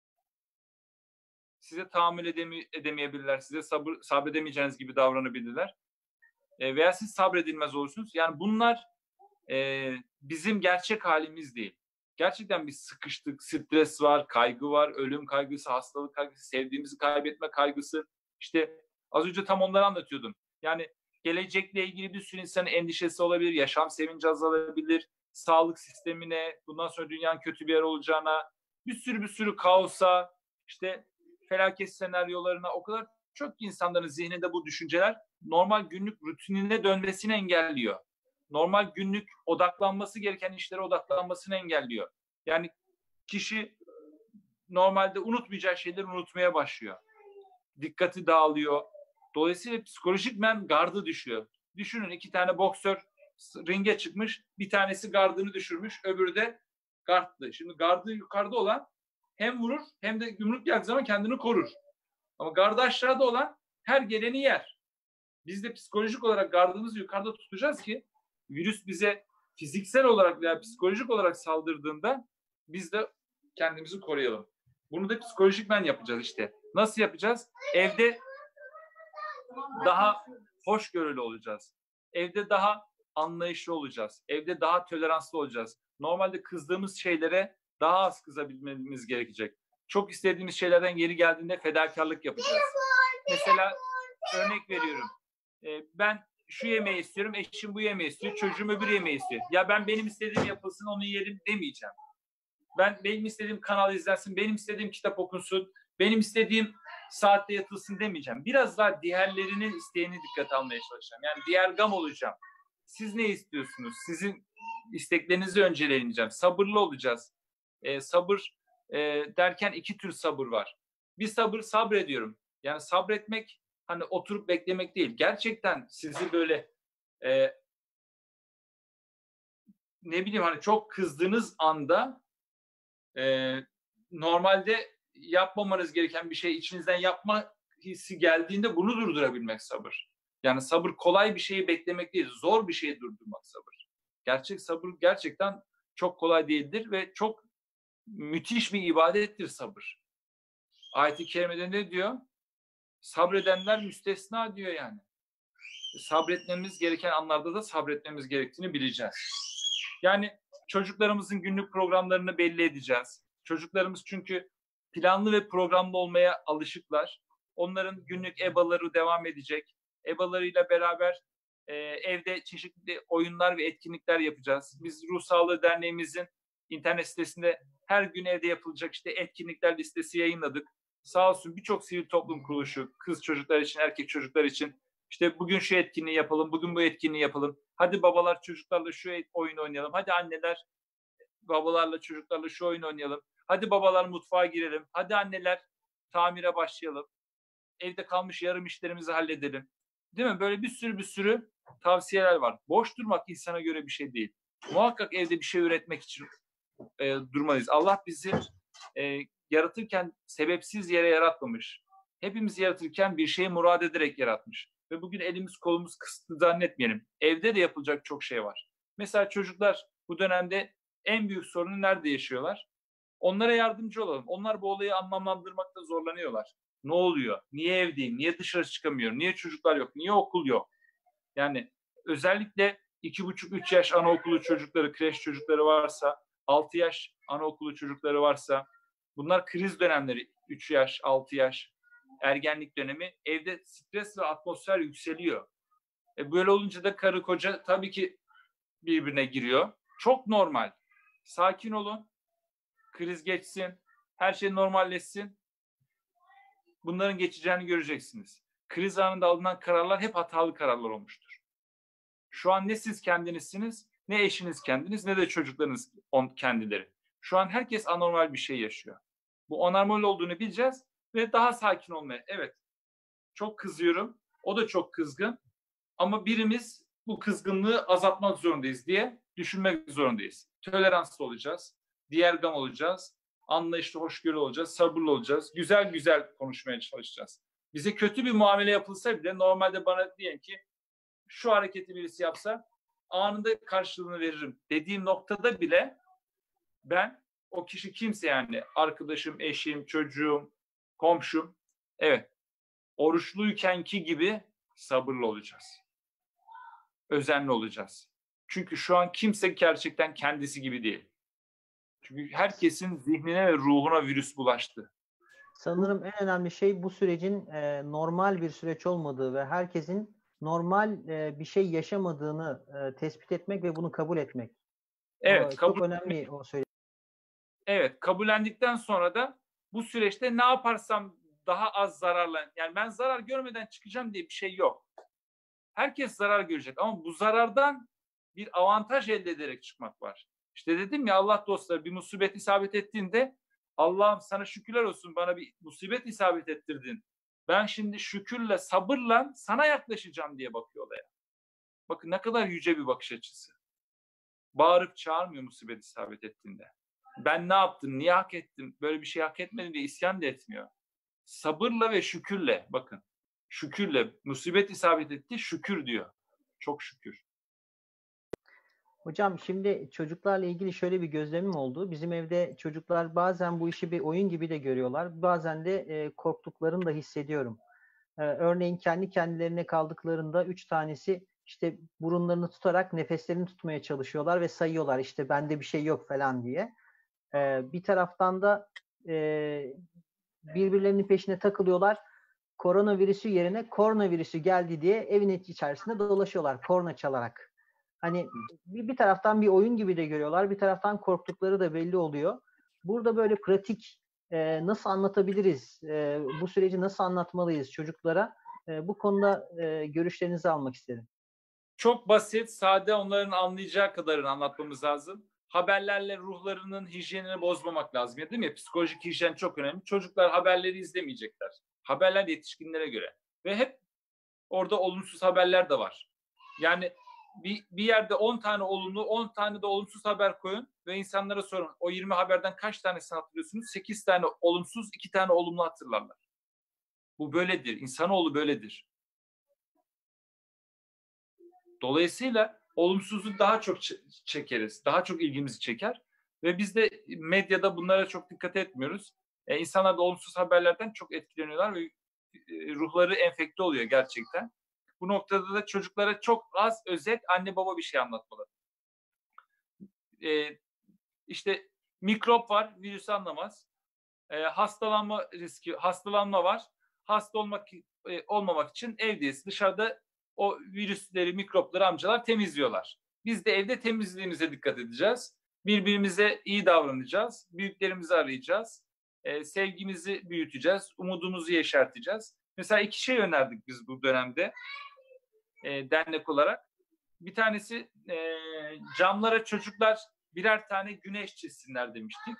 Size tahammül edemeyebilirler, size sabredemeyeceğiniz gibi davranabilirler. Veya siz sabredilmez olursunuz. Yani bunlar bizim gerçek halimiz değil. Gerçekten biz sıkıştık, stres var, kaygı var, ölüm kaygısı, hastalık kaygısı, sevdiğimizi kaybetme kaygısı. İşte az önce tam onları anlatıyordum. Yani gelecekle ilgili bir sürü insanın endişesi olabilir, yaşam sevinci azalabilir, sağlık sistemine, bundan sonra dünyanın kötü bir yer olacağına, bir sürü kaosa, işte felaket senaryolarına o kadar çok ki insanların zihninde bu düşünceler normal günlük rutinine dönmesini engelliyor. Normal günlük odaklanması gereken işlere odaklanmasını engelliyor. Yani kişi normalde unutmayacağı şeyleri unutmaya başlıyor. Dikkati dağılıyor. Dolayısıyla psikolojik gardı düşüyor. Düşünün 2 tane boksör ringe çıkmış. Bir tanesi gardını düşürmüş. Öbürü de gardlı. Şimdi gardı yukarıda olan hem vurur hem de yumruk geldiği zaman kendini korur. Ama gardı aşağıda olan her geleni yer. Biz de psikolojik olarak gardımızı yukarıda tutacağız ki virüs bize fiziksel olarak veya psikolojik olarak saldırdığında biz de kendimizi koruyalım. Bunu da psikolojikmen yapacağız işte. Nasıl yapacağız? Evde daha hoşgörülü olacağız. Evde daha anlayışlı olacağız. Evde daha toleranslı olacağız. Normalde kızdığımız şeylere daha az kızabilmemiz gerekecek. Çok istediğimiz şeylerden geri geldiğinde fedakarlık yapacağız. Mesela örnek veriyorum. Ben şu yemeği istiyorum, eşim bu yemeği istiyor, çocuğum öbür yemeği istiyor. Ya ben benim istediğim yapılsın, onu yiyelim demeyeceğim. Benim istediğim kanal izlensin, benim istediğim kitap okunsun, benim istediğim saatte yatılsın demeyeceğim. Biraz daha diğerlerinin isteğini dikkate almaya çalışacağım. Yani diğergam olacağım. Siz ne istiyorsunuz? Sizin isteklerinizi önceleyeceğim. Sabırlı olacağız. Sabır derken 2 tür sabır var. Bir sabrediyorum. Yani sabretmek hani oturup beklemek değil. Gerçekten sizi böyle ne bileyim hani çok kızdığınız anda normalde yapmamanız gereken bir şey içinizden yapma hissi geldiğinde bunu durdurabilmek sabır. Yani sabır kolay bir şeyi beklemek değil, zor bir şeyi durdurmak sabır. Gerçek sabır gerçekten çok kolay değildir ve çok müthiş bir ibadettir sabır. Ayet-i kerimede ne diyor? Sabredenler müstesna diyor yani. Sabretmemiz gereken anlarda da sabretmemiz gerektiğini bileceğiz. Yani çocuklarımızın günlük programlarını belli edeceğiz. Çocuklarımız çünkü planlı ve programlı olmaya alışıklar. Onların günlük EBA'ları devam edecek. EBA'larıyla beraber evde çeşitli oyunlar ve etkinlikler yapacağız. Biz Ruh Sağlığı Derneğimizin internet sitesinde her gün evde yapılacak işte etkinlikler listesi yayınladık. Sağ olsun birçok sivil toplum kuruluşu, kız çocuklar için, erkek çocuklar için işte bugün şu etkinliği yapalım, bugün bu etkinliği yapalım. Hadi babalar çocuklarla şu oyun oynayalım. Hadi anneler babalarla çocuklarla şu oyun oynayalım. Hadi babalar mutfağa girelim. Hadi anneler tamire başlayalım. Evde kalmış yarım işlerimizi halledelim. Değil mi? Böyle bir sürü tavsiyeler var. Boş durmak insana göre bir şey değil. Muhakkak evde bir şey üretmek için durmalıyız. Allah bizi yaratırken sebepsiz yere yaratmamış. Hepimiz yaratırken bir şeyi murad ederek yaratmış. Ve bugün elimiz kolumuz kısıtlı zannetmeyelim. Evde de yapılacak çok şey var. Mesela çocuklar bu dönemde en büyük sorunu nerede yaşıyorlar? Onlara yardımcı olalım. Onlar bu olayı anlamlandırmakta zorlanıyorlar. Ne oluyor? Niye evdeyim? Niye dışarı çıkamıyorum? Niye çocuklar yok? Niye okul yok? Yani özellikle 2,5-3 yaş anaokulu çocukları, kreş çocukları varsa, 6 yaş anaokulu çocukları varsa, bunlar kriz dönemleri, 3 yaş, 6 yaş, ergenlik dönemi, evde stres ve atmosfer yükseliyor. Böyle olunca da karı koca tabii ki birbirine giriyor. Çok normal. Sakin olun. Kriz geçsin. Her şey normalleşsin. Bunların geçeceğini göreceksiniz. Kriz anında alınan kararlar hep hatalı kararlar olmuştur. Şu an ne siz kendinizsiniz, ne eşiniz kendiniz, ne de çocuklarınız kendileri. Şu an herkes anormal bir şey yaşıyor. Bu anormal olduğunu bileceğiz ve daha sakin olmaya. Evet, çok kızıyorum. O da çok kızgın. Ama birimiz bu kızgınlığı azaltmak zorundayız diye düşünmek zorundayız. Toleranslı olacağız. Diğergam olacağız. Anlayışlı, hoşgörülü olacağız. Sabırlı olacağız. Güzel güzel konuşmaya çalışacağız. Bize kötü bir muamele yapılsa bile normalde bana diyelim ki şu hareketi birisi yapsa anında karşılığını veririm dediğim noktada bile ben o kişi kimse yani arkadaşım, eşim, çocuğum, komşum evet oruçluykenki gibi sabırlı olacağız. Özenli olacağız. Çünkü şu an kimse gerçekten kendisi gibi değil. Çünkü herkesin zihnine ve ruhuna virüs bulaştı. Sanırım en önemli şey bu sürecin normal bir süreç olmadığı ve herkesin normal bir şey yaşamadığını tespit etmek ve bunu kabul etmek. Evet, çok önemli o söylediğim. Evet, kabullendikten sonra da bu süreçte ne yaparsam daha az zararla, yani ben zarar görmeden çıkacağım diye bir şey yok. Herkes zarar görecek ama bu zarardan bir avantaj elde ederek çıkmak var. İşte dedim ya, Allah dostları, bir musibet isabet ettiğinde Allah'ım sana şükürler olsun, bana bir musibet isabet ettirdin. Ben şimdi şükürle, sabırla sana yaklaşacağım diye bakıyor olaya. Bakın ne kadar yüce bir bakış açısı. Bağırıp çağırmıyor musibet isabet ettiğinde. Ben ne yaptım, niye hak ettim, böyle bir şey hak etmedim diye isyan da etmiyor. Sabırla ve şükürle, bakın. Şükürle, musibet isabet etti, şükür diyor. Çok şükür. Hocam şimdi çocuklarla ilgili şöyle bir gözlemim oldu. Bizim evde çocuklar bazen bu işi bir oyun gibi de görüyorlar. Bazen de korktuklarını da hissediyorum. Örneğin kendi kendilerine kaldıklarında 3 tanesi işte burunlarını tutarak nefeslerini tutmaya çalışıyorlar ve sayıyorlar işte bende bir şey yok falan diye. Bir taraftan da birbirlerinin peşine takılıyorlar. Koronavirüsü yerine koronavirüsü geldi diye evin içerisinde dolaşıyorlar korna çalarak. Hani bir taraftan bir oyun gibi de görüyorlar, bir taraftan korktukları da belli oluyor. Burada böyle pratik nasıl anlatabiliriz, bu süreci nasıl anlatmalıyız çocuklara? Bu konuda görüşlerinizi almak isterim. Çok basit, sade, onların anlayacağı kadarını anlatmamız lazım. Haberlerle ruhlarının hijyenini bozmamak lazım. Ya, değil mi? Psikolojik hijyen çok önemli. Çocuklar haberleri izlemeyecekler. Haberler yetişkinlere göre. Ve hep orada olumsuz haberler de var. Yani bir yerde 10 tane olumlu, 10 tane de olumsuz haber koyun ve insanlara sorun. O 20 haberden kaç tanesini hatırlıyorsunuz? 8 tane olumsuz, 2 tane olumlu hatırlarlar. Bu böyledir. İnsanoğlu böyledir. Dolayısıyla olumsuzluk daha çok çekeriz. Daha çok ilgimizi çeker. Ve biz de medyada bunlara çok dikkat etmiyoruz. İnsanlar da olumsuz haberlerden çok etkileniyorlar ve ruhları enfekte oluyor gerçekten. Bu noktada da çocuklara çok az, özet, anne baba bir şey anlatmalı. İşte mikrop var, virüsü anlamaz. Hastalanma riski, hastalanma var. Hasta olmamak için evdeyiz. Dışarıda o virüsleri, mikropları amcalar temizliyorlar. Biz de evde temizliğimize dikkat edeceğiz. Birbirimize iyi davranacağız. Büyüklerimizi arayacağız. Sevgimizi büyüteceğiz. Umudumuzu yeşerteceğiz. Mesela 2 şey önerdik biz bu dönemde dernek olarak. Bir tanesi camlara çocuklar birer tane güneş çizsinler demiştik.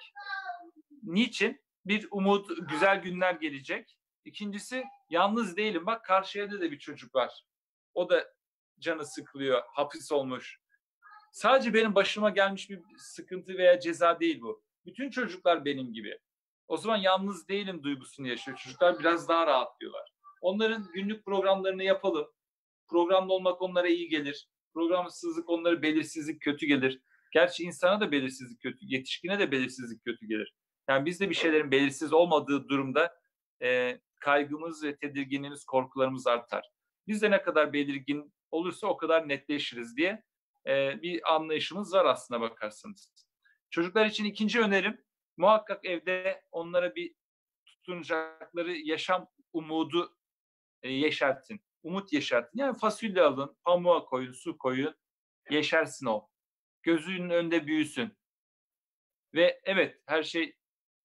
Niçin? Bir umut, güzel günler gelecek. İkincisi, yalnız değilim. Bak, karşı evde de bir çocuk var. O da canı sıkılıyor, hapis olmuş. Sadece benim başıma gelmiş bir sıkıntı veya ceza değil bu. Bütün çocuklar benim gibi. O zaman yalnız değilim duygusunu yaşıyor. Çocuklar biraz daha rahatlıyorlar. Onların günlük programlarını yapalım. Programlı olmak onlara iyi gelir. Programsızlık onlara belirsizlik kötü gelir. Gerçi insana da belirsizlik kötü, yetişkine de belirsizlik kötü gelir. Yani biz de bir şeylerin belirsiz olmadığı durumda kaygımız ve tedirginliğimiz, korkularımız artar. Biz de ne kadar belirgin olursa o kadar netleşiriz diye bir anlayışımız var aslına bakarsanız. Çocuklar için ikinci önerim, muhakkak evde onlara bir tutunacakları yaşam umudu yeşertin. Umut yeşertin. Yani fasulye alın, pamuğa koyun, su koyun, yeşersin o. Gözünün önünde büyüsün. Ve evet, her şey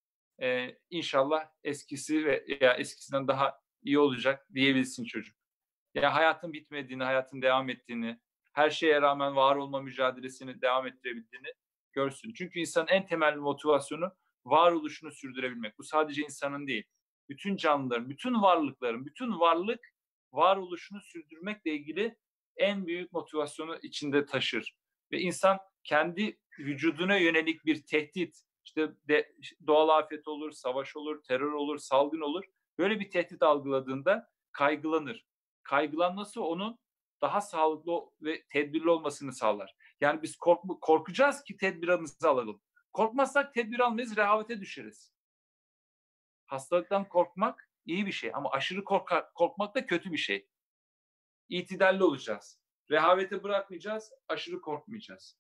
inşallah eskisi veya eskisinden daha iyi olacak diyebilsin çocuk. Ya hayatın bitmediğini, hayatın devam ettiğini, her şeye rağmen var olma mücadelesini devam ettirebildiğini görsün. Çünkü insanın en temel motivasyonu varoluşunu sürdürebilmek. Bu sadece insanın değil. Bütün canlıların, bütün varlıkların, bütün varlık varoluşunu sürdürmekle ilgili en büyük motivasyonu içinde taşır. Ve insan kendi vücuduna yönelik bir tehdit, işte doğal afet olur, savaş olur, terör olur, salgın olur. Böyle bir tehdit algıladığında kaygılanır. Kaygılanması onun daha sağlıklı ve tedbirli olmasını sağlar. Yani biz korkacağız ki tedbirimizi alalım. Korkmazsak tedbir almayız, rehavete düşeriz. Hastalıktan korkmak iyi bir şey ama aşırı korkmak da kötü bir şey. İtidalli olacağız. Rehavete bırakmayacağız, aşırı korkmayacağız.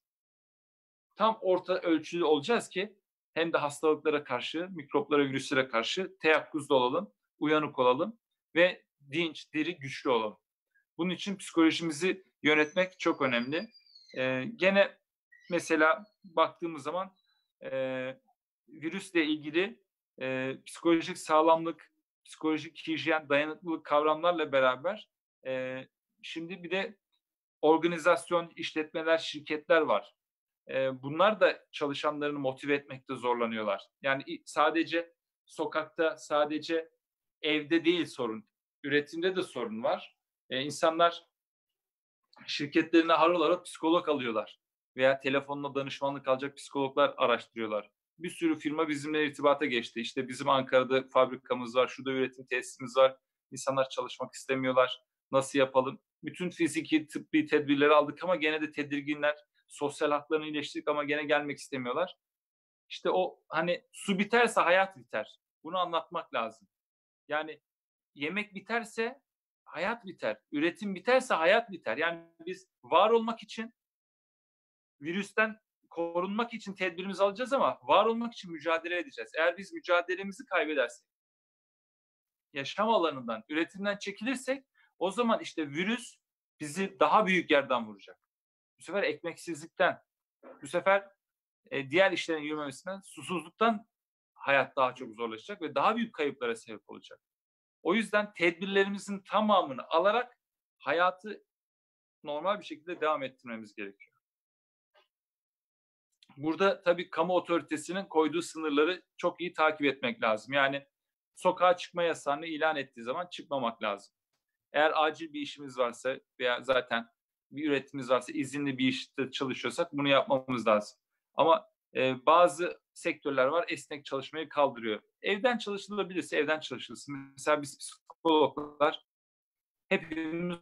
Tam orta ölçülü olacağız ki hem de hastalıklara karşı, mikroplara, virüslere karşı teyakkuzda olalım, uyanık olalım ve dinç, diri, güçlü olalım. Bunun için psikolojimizi yönetmek çok önemli. Gene mesela baktığımız zaman virüsle ilgili psikolojik sağlamlık, psikolojik hijyen, dayanıklılık kavramlarla beraber şimdi bir de organizasyon, işletmeler, şirketler var. Bunlar da çalışanlarını motive etmekte zorlanıyorlar. Yani sadece sokakta, sadece evde değil sorun. Üretimde de sorun var. İnsanlar şirketlerine harıl harıl psikolog alıyorlar. Veya telefonla danışmanlık alacak psikologlar araştırıyorlar. Bir sürü firma bizimle irtibata geçti. İşte bizim Ankara'da fabrikamız var, şurada üretim tesisimiz var. İnsanlar çalışmak istemiyorlar. Nasıl yapalım? Bütün fiziki, tıbbi tedbirleri aldık ama gene de tedirginler. Sosyal haklarını iyileştirdik ama gene gelmek istemiyorlar. İşte o hani su biterse hayat biter. Bunu anlatmak lazım. Yani yemek biterse hayat biter. Üretim biterse hayat biter. Yani biz var olmak için, virüsten korunmak için tedbirimizi alacağız ama var olmak için mücadele edeceğiz. Eğer biz mücadelemizi kaybedersek, yaşam alanından, üretimden çekilirsek o zaman işte virüs bizi daha büyük yerden vuracak. Bu sefer ekmeksizlikten, bu sefer diğer işlerin yürümemesinden, susuzluktan hayat daha çok zorlaşacak ve daha büyük kayıplara sebep olacak. O yüzden tedbirlerimizin tamamını alarak hayatı normal bir şekilde devam ettirmemiz gerekiyor. Burada tabii kamu otoritesinin koyduğu sınırları çok iyi takip etmek lazım. Yani sokağa çıkma yasağını ilan ettiği zaman çıkmamak lazım. Eğer acil bir işimiz varsa veya zaten bir üretimimiz varsa, izinli bir işte çalışıyorsak bunu yapmamız lazım. Ama bazı sektörler var, esnek çalışmayı kaldırıyor. Evden çalışılabilirse evden çalışılsın. Mesela biz psikologlar hepimiz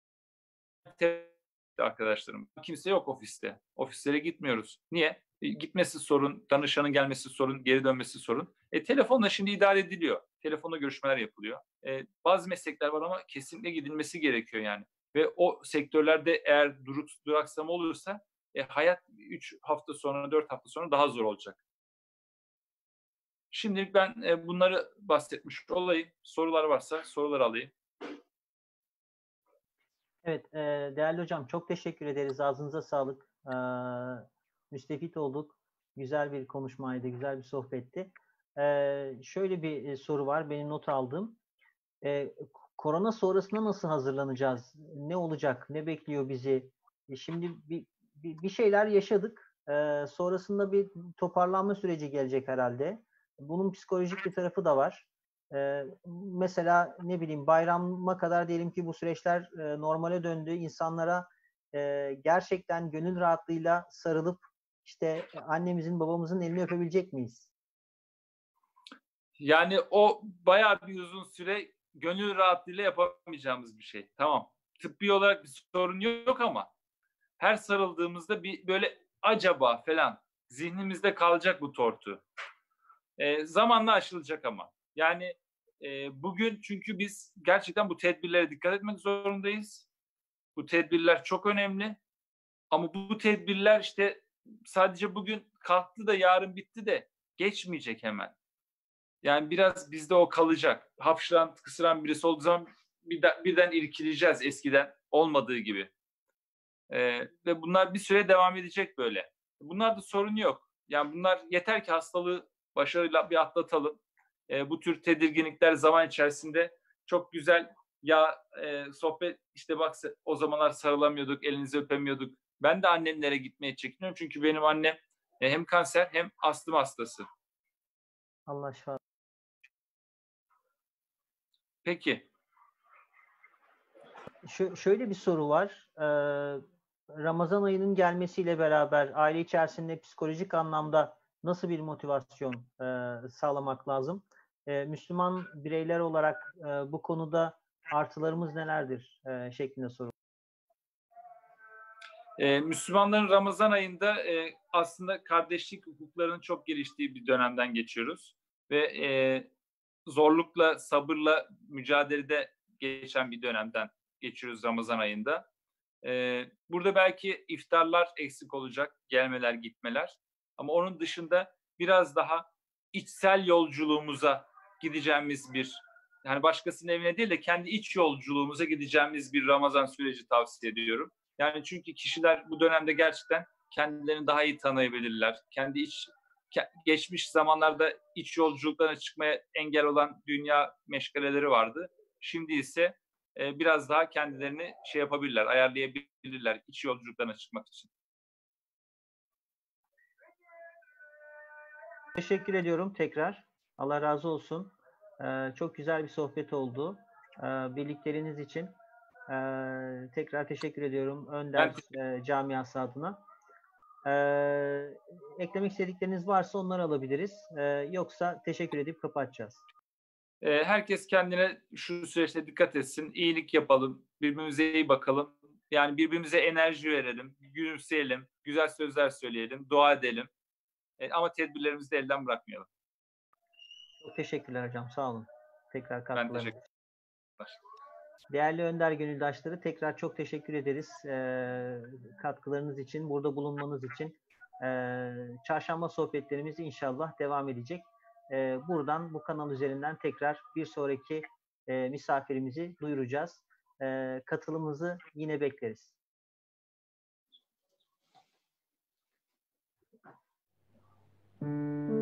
arkadaşlarım. Kimse yok ofiste. Ofislere gitmiyoruz. Niye? Gitmesi sorun, danışanın gelmesi sorun, geri dönmesi sorun. Telefonla şimdi idare ediliyor. Telefonla görüşmeler yapılıyor. Bazı meslekler var ama kesinlikle gidilmesi gerekiyor yani. Ve o sektörlerde eğer duraksama olursa hayat 3 hafta sonra, 4 hafta sonra daha zor olacak. Şimdilik ben bunları bahsetmiş olayım. Sorular varsa soruları alayım. Evet, değerli hocam çok teşekkür ederiz. Ağzınıza sağlık. Müstefit olduk. Güzel bir konuşmaydı, güzel bir sohbetti. Şöyle bir soru var, benim not aldığım. Korona sonrasında nasıl hazırlanacağız? Ne olacak? Ne bekliyor bizi? Şimdi bir şeyler yaşadık. Sonrasında bir toparlanma süreci gelecek herhalde. Bunun psikolojik bir tarafı da var. Mesela ne bileyim bayrama kadar diyelim ki bu süreçler normale döndü. İnsanlara gerçekten gönül rahatlığıyla sarılıp işte annemizin babamızın elini öpebilecek miyiz? Yani o bayağı bir uzun süre gönül rahatlığıyla yapamayacağımız bir şey. Tamam. Tıbbi olarak bir sorun yok ama her sarıldığımızda bir böyle acaba falan zihnimizde kalacak bu tortu. Zamanla aşılacak ama. Yani bugün çünkü biz gerçekten bu tedbirlere dikkat etmek zorundayız. Bu tedbirler çok önemli. Ama bu tedbirler işte sadece bugün kalktı da yarın bitti de geçmeyecek hemen. Yani biraz bizde o kalacak. Hapşıran, kısıran birisi olduğu zaman birden irkileceğiz eskiden olmadığı gibi. Ve bunlar bir süre devam edecek böyle. Bunlarda sorun yok. Yani bunlar yeter ki hastalığı başarıyla bir atlatalım. Bu tür tedirginlikler zaman içerisinde çok güzel sohbet işte bak o zamanlar sarılamıyorduk, elinizi öpemiyorduk. Ben de annemlere gitmeye çekiniyorum. Çünkü benim annem hem kanser hem astım hastası. Allah şifa. Peki. Şöyle bir soru var. Ramazan ayının gelmesiyle beraber aile içerisinde psikolojik anlamda nasıl bir motivasyon sağlamak lazım? Müslüman bireyler olarak bu konuda artılarımız nelerdir şeklinde soru. Müslümanların Ramazan ayında aslında kardeşlik hukuklarının çok geliştiği bir dönemden geçiyoruz. Ve zorlukla, sabırla mücadelede geçen bir dönemden geçiyoruz Ramazan ayında. Burada belki iftarlar eksik olacak, gelmeler, gitmeler. Ama onun dışında biraz daha içsel yolculuğumuza gideceğimiz yani başkasının evine değil de kendi iç yolculuğumuza gideceğimiz bir Ramazan süreci tavsiye ediyorum. Yani çünkü kişiler bu dönemde gerçekten kendilerini daha iyi tanıyabilirler. Kendi iç geçmiş zamanlarda iç yolculuklarına çıkmaya engel olan dünya meşgaleleri vardı. Şimdi ise biraz daha kendilerini şey yapabilirler, ayarlayabilirler iç yolculuklarına çıkmak için. Teşekkür ediyorum tekrar. Allah razı olsun. Çok güzel bir sohbet oldu. Birlikleriniz için tekrar teşekkür ediyorum Önder camiası adına. Eklemek istedikleriniz varsa onları alabiliriz. Yoksa teşekkür edip kapatacağız. Herkes kendine şu süreçte dikkat etsin. İyilik yapalım. Birbirimize iyi bakalım. Yani birbirimize enerji verelim. Gülümseyelim. Güzel sözler söyleyelim. Dua edelim. Ama tedbirlerimizi de elden bırakmayalım. Çok teşekkürler hocam. Sağ olun. Tekrar Ben katkılarınız teşekkür için. ederim. Değerli Önder Gönüldaşları tekrar çok teşekkür ederiz katkılarınız için, burada bulunmanız için. Çarşamba sohbetlerimiz inşallah devam edecek. Buradan bu kanal üzerinden tekrar bir sonraki misafirimizi duyuracağız. Katılımınızı yine bekleriz. Müzik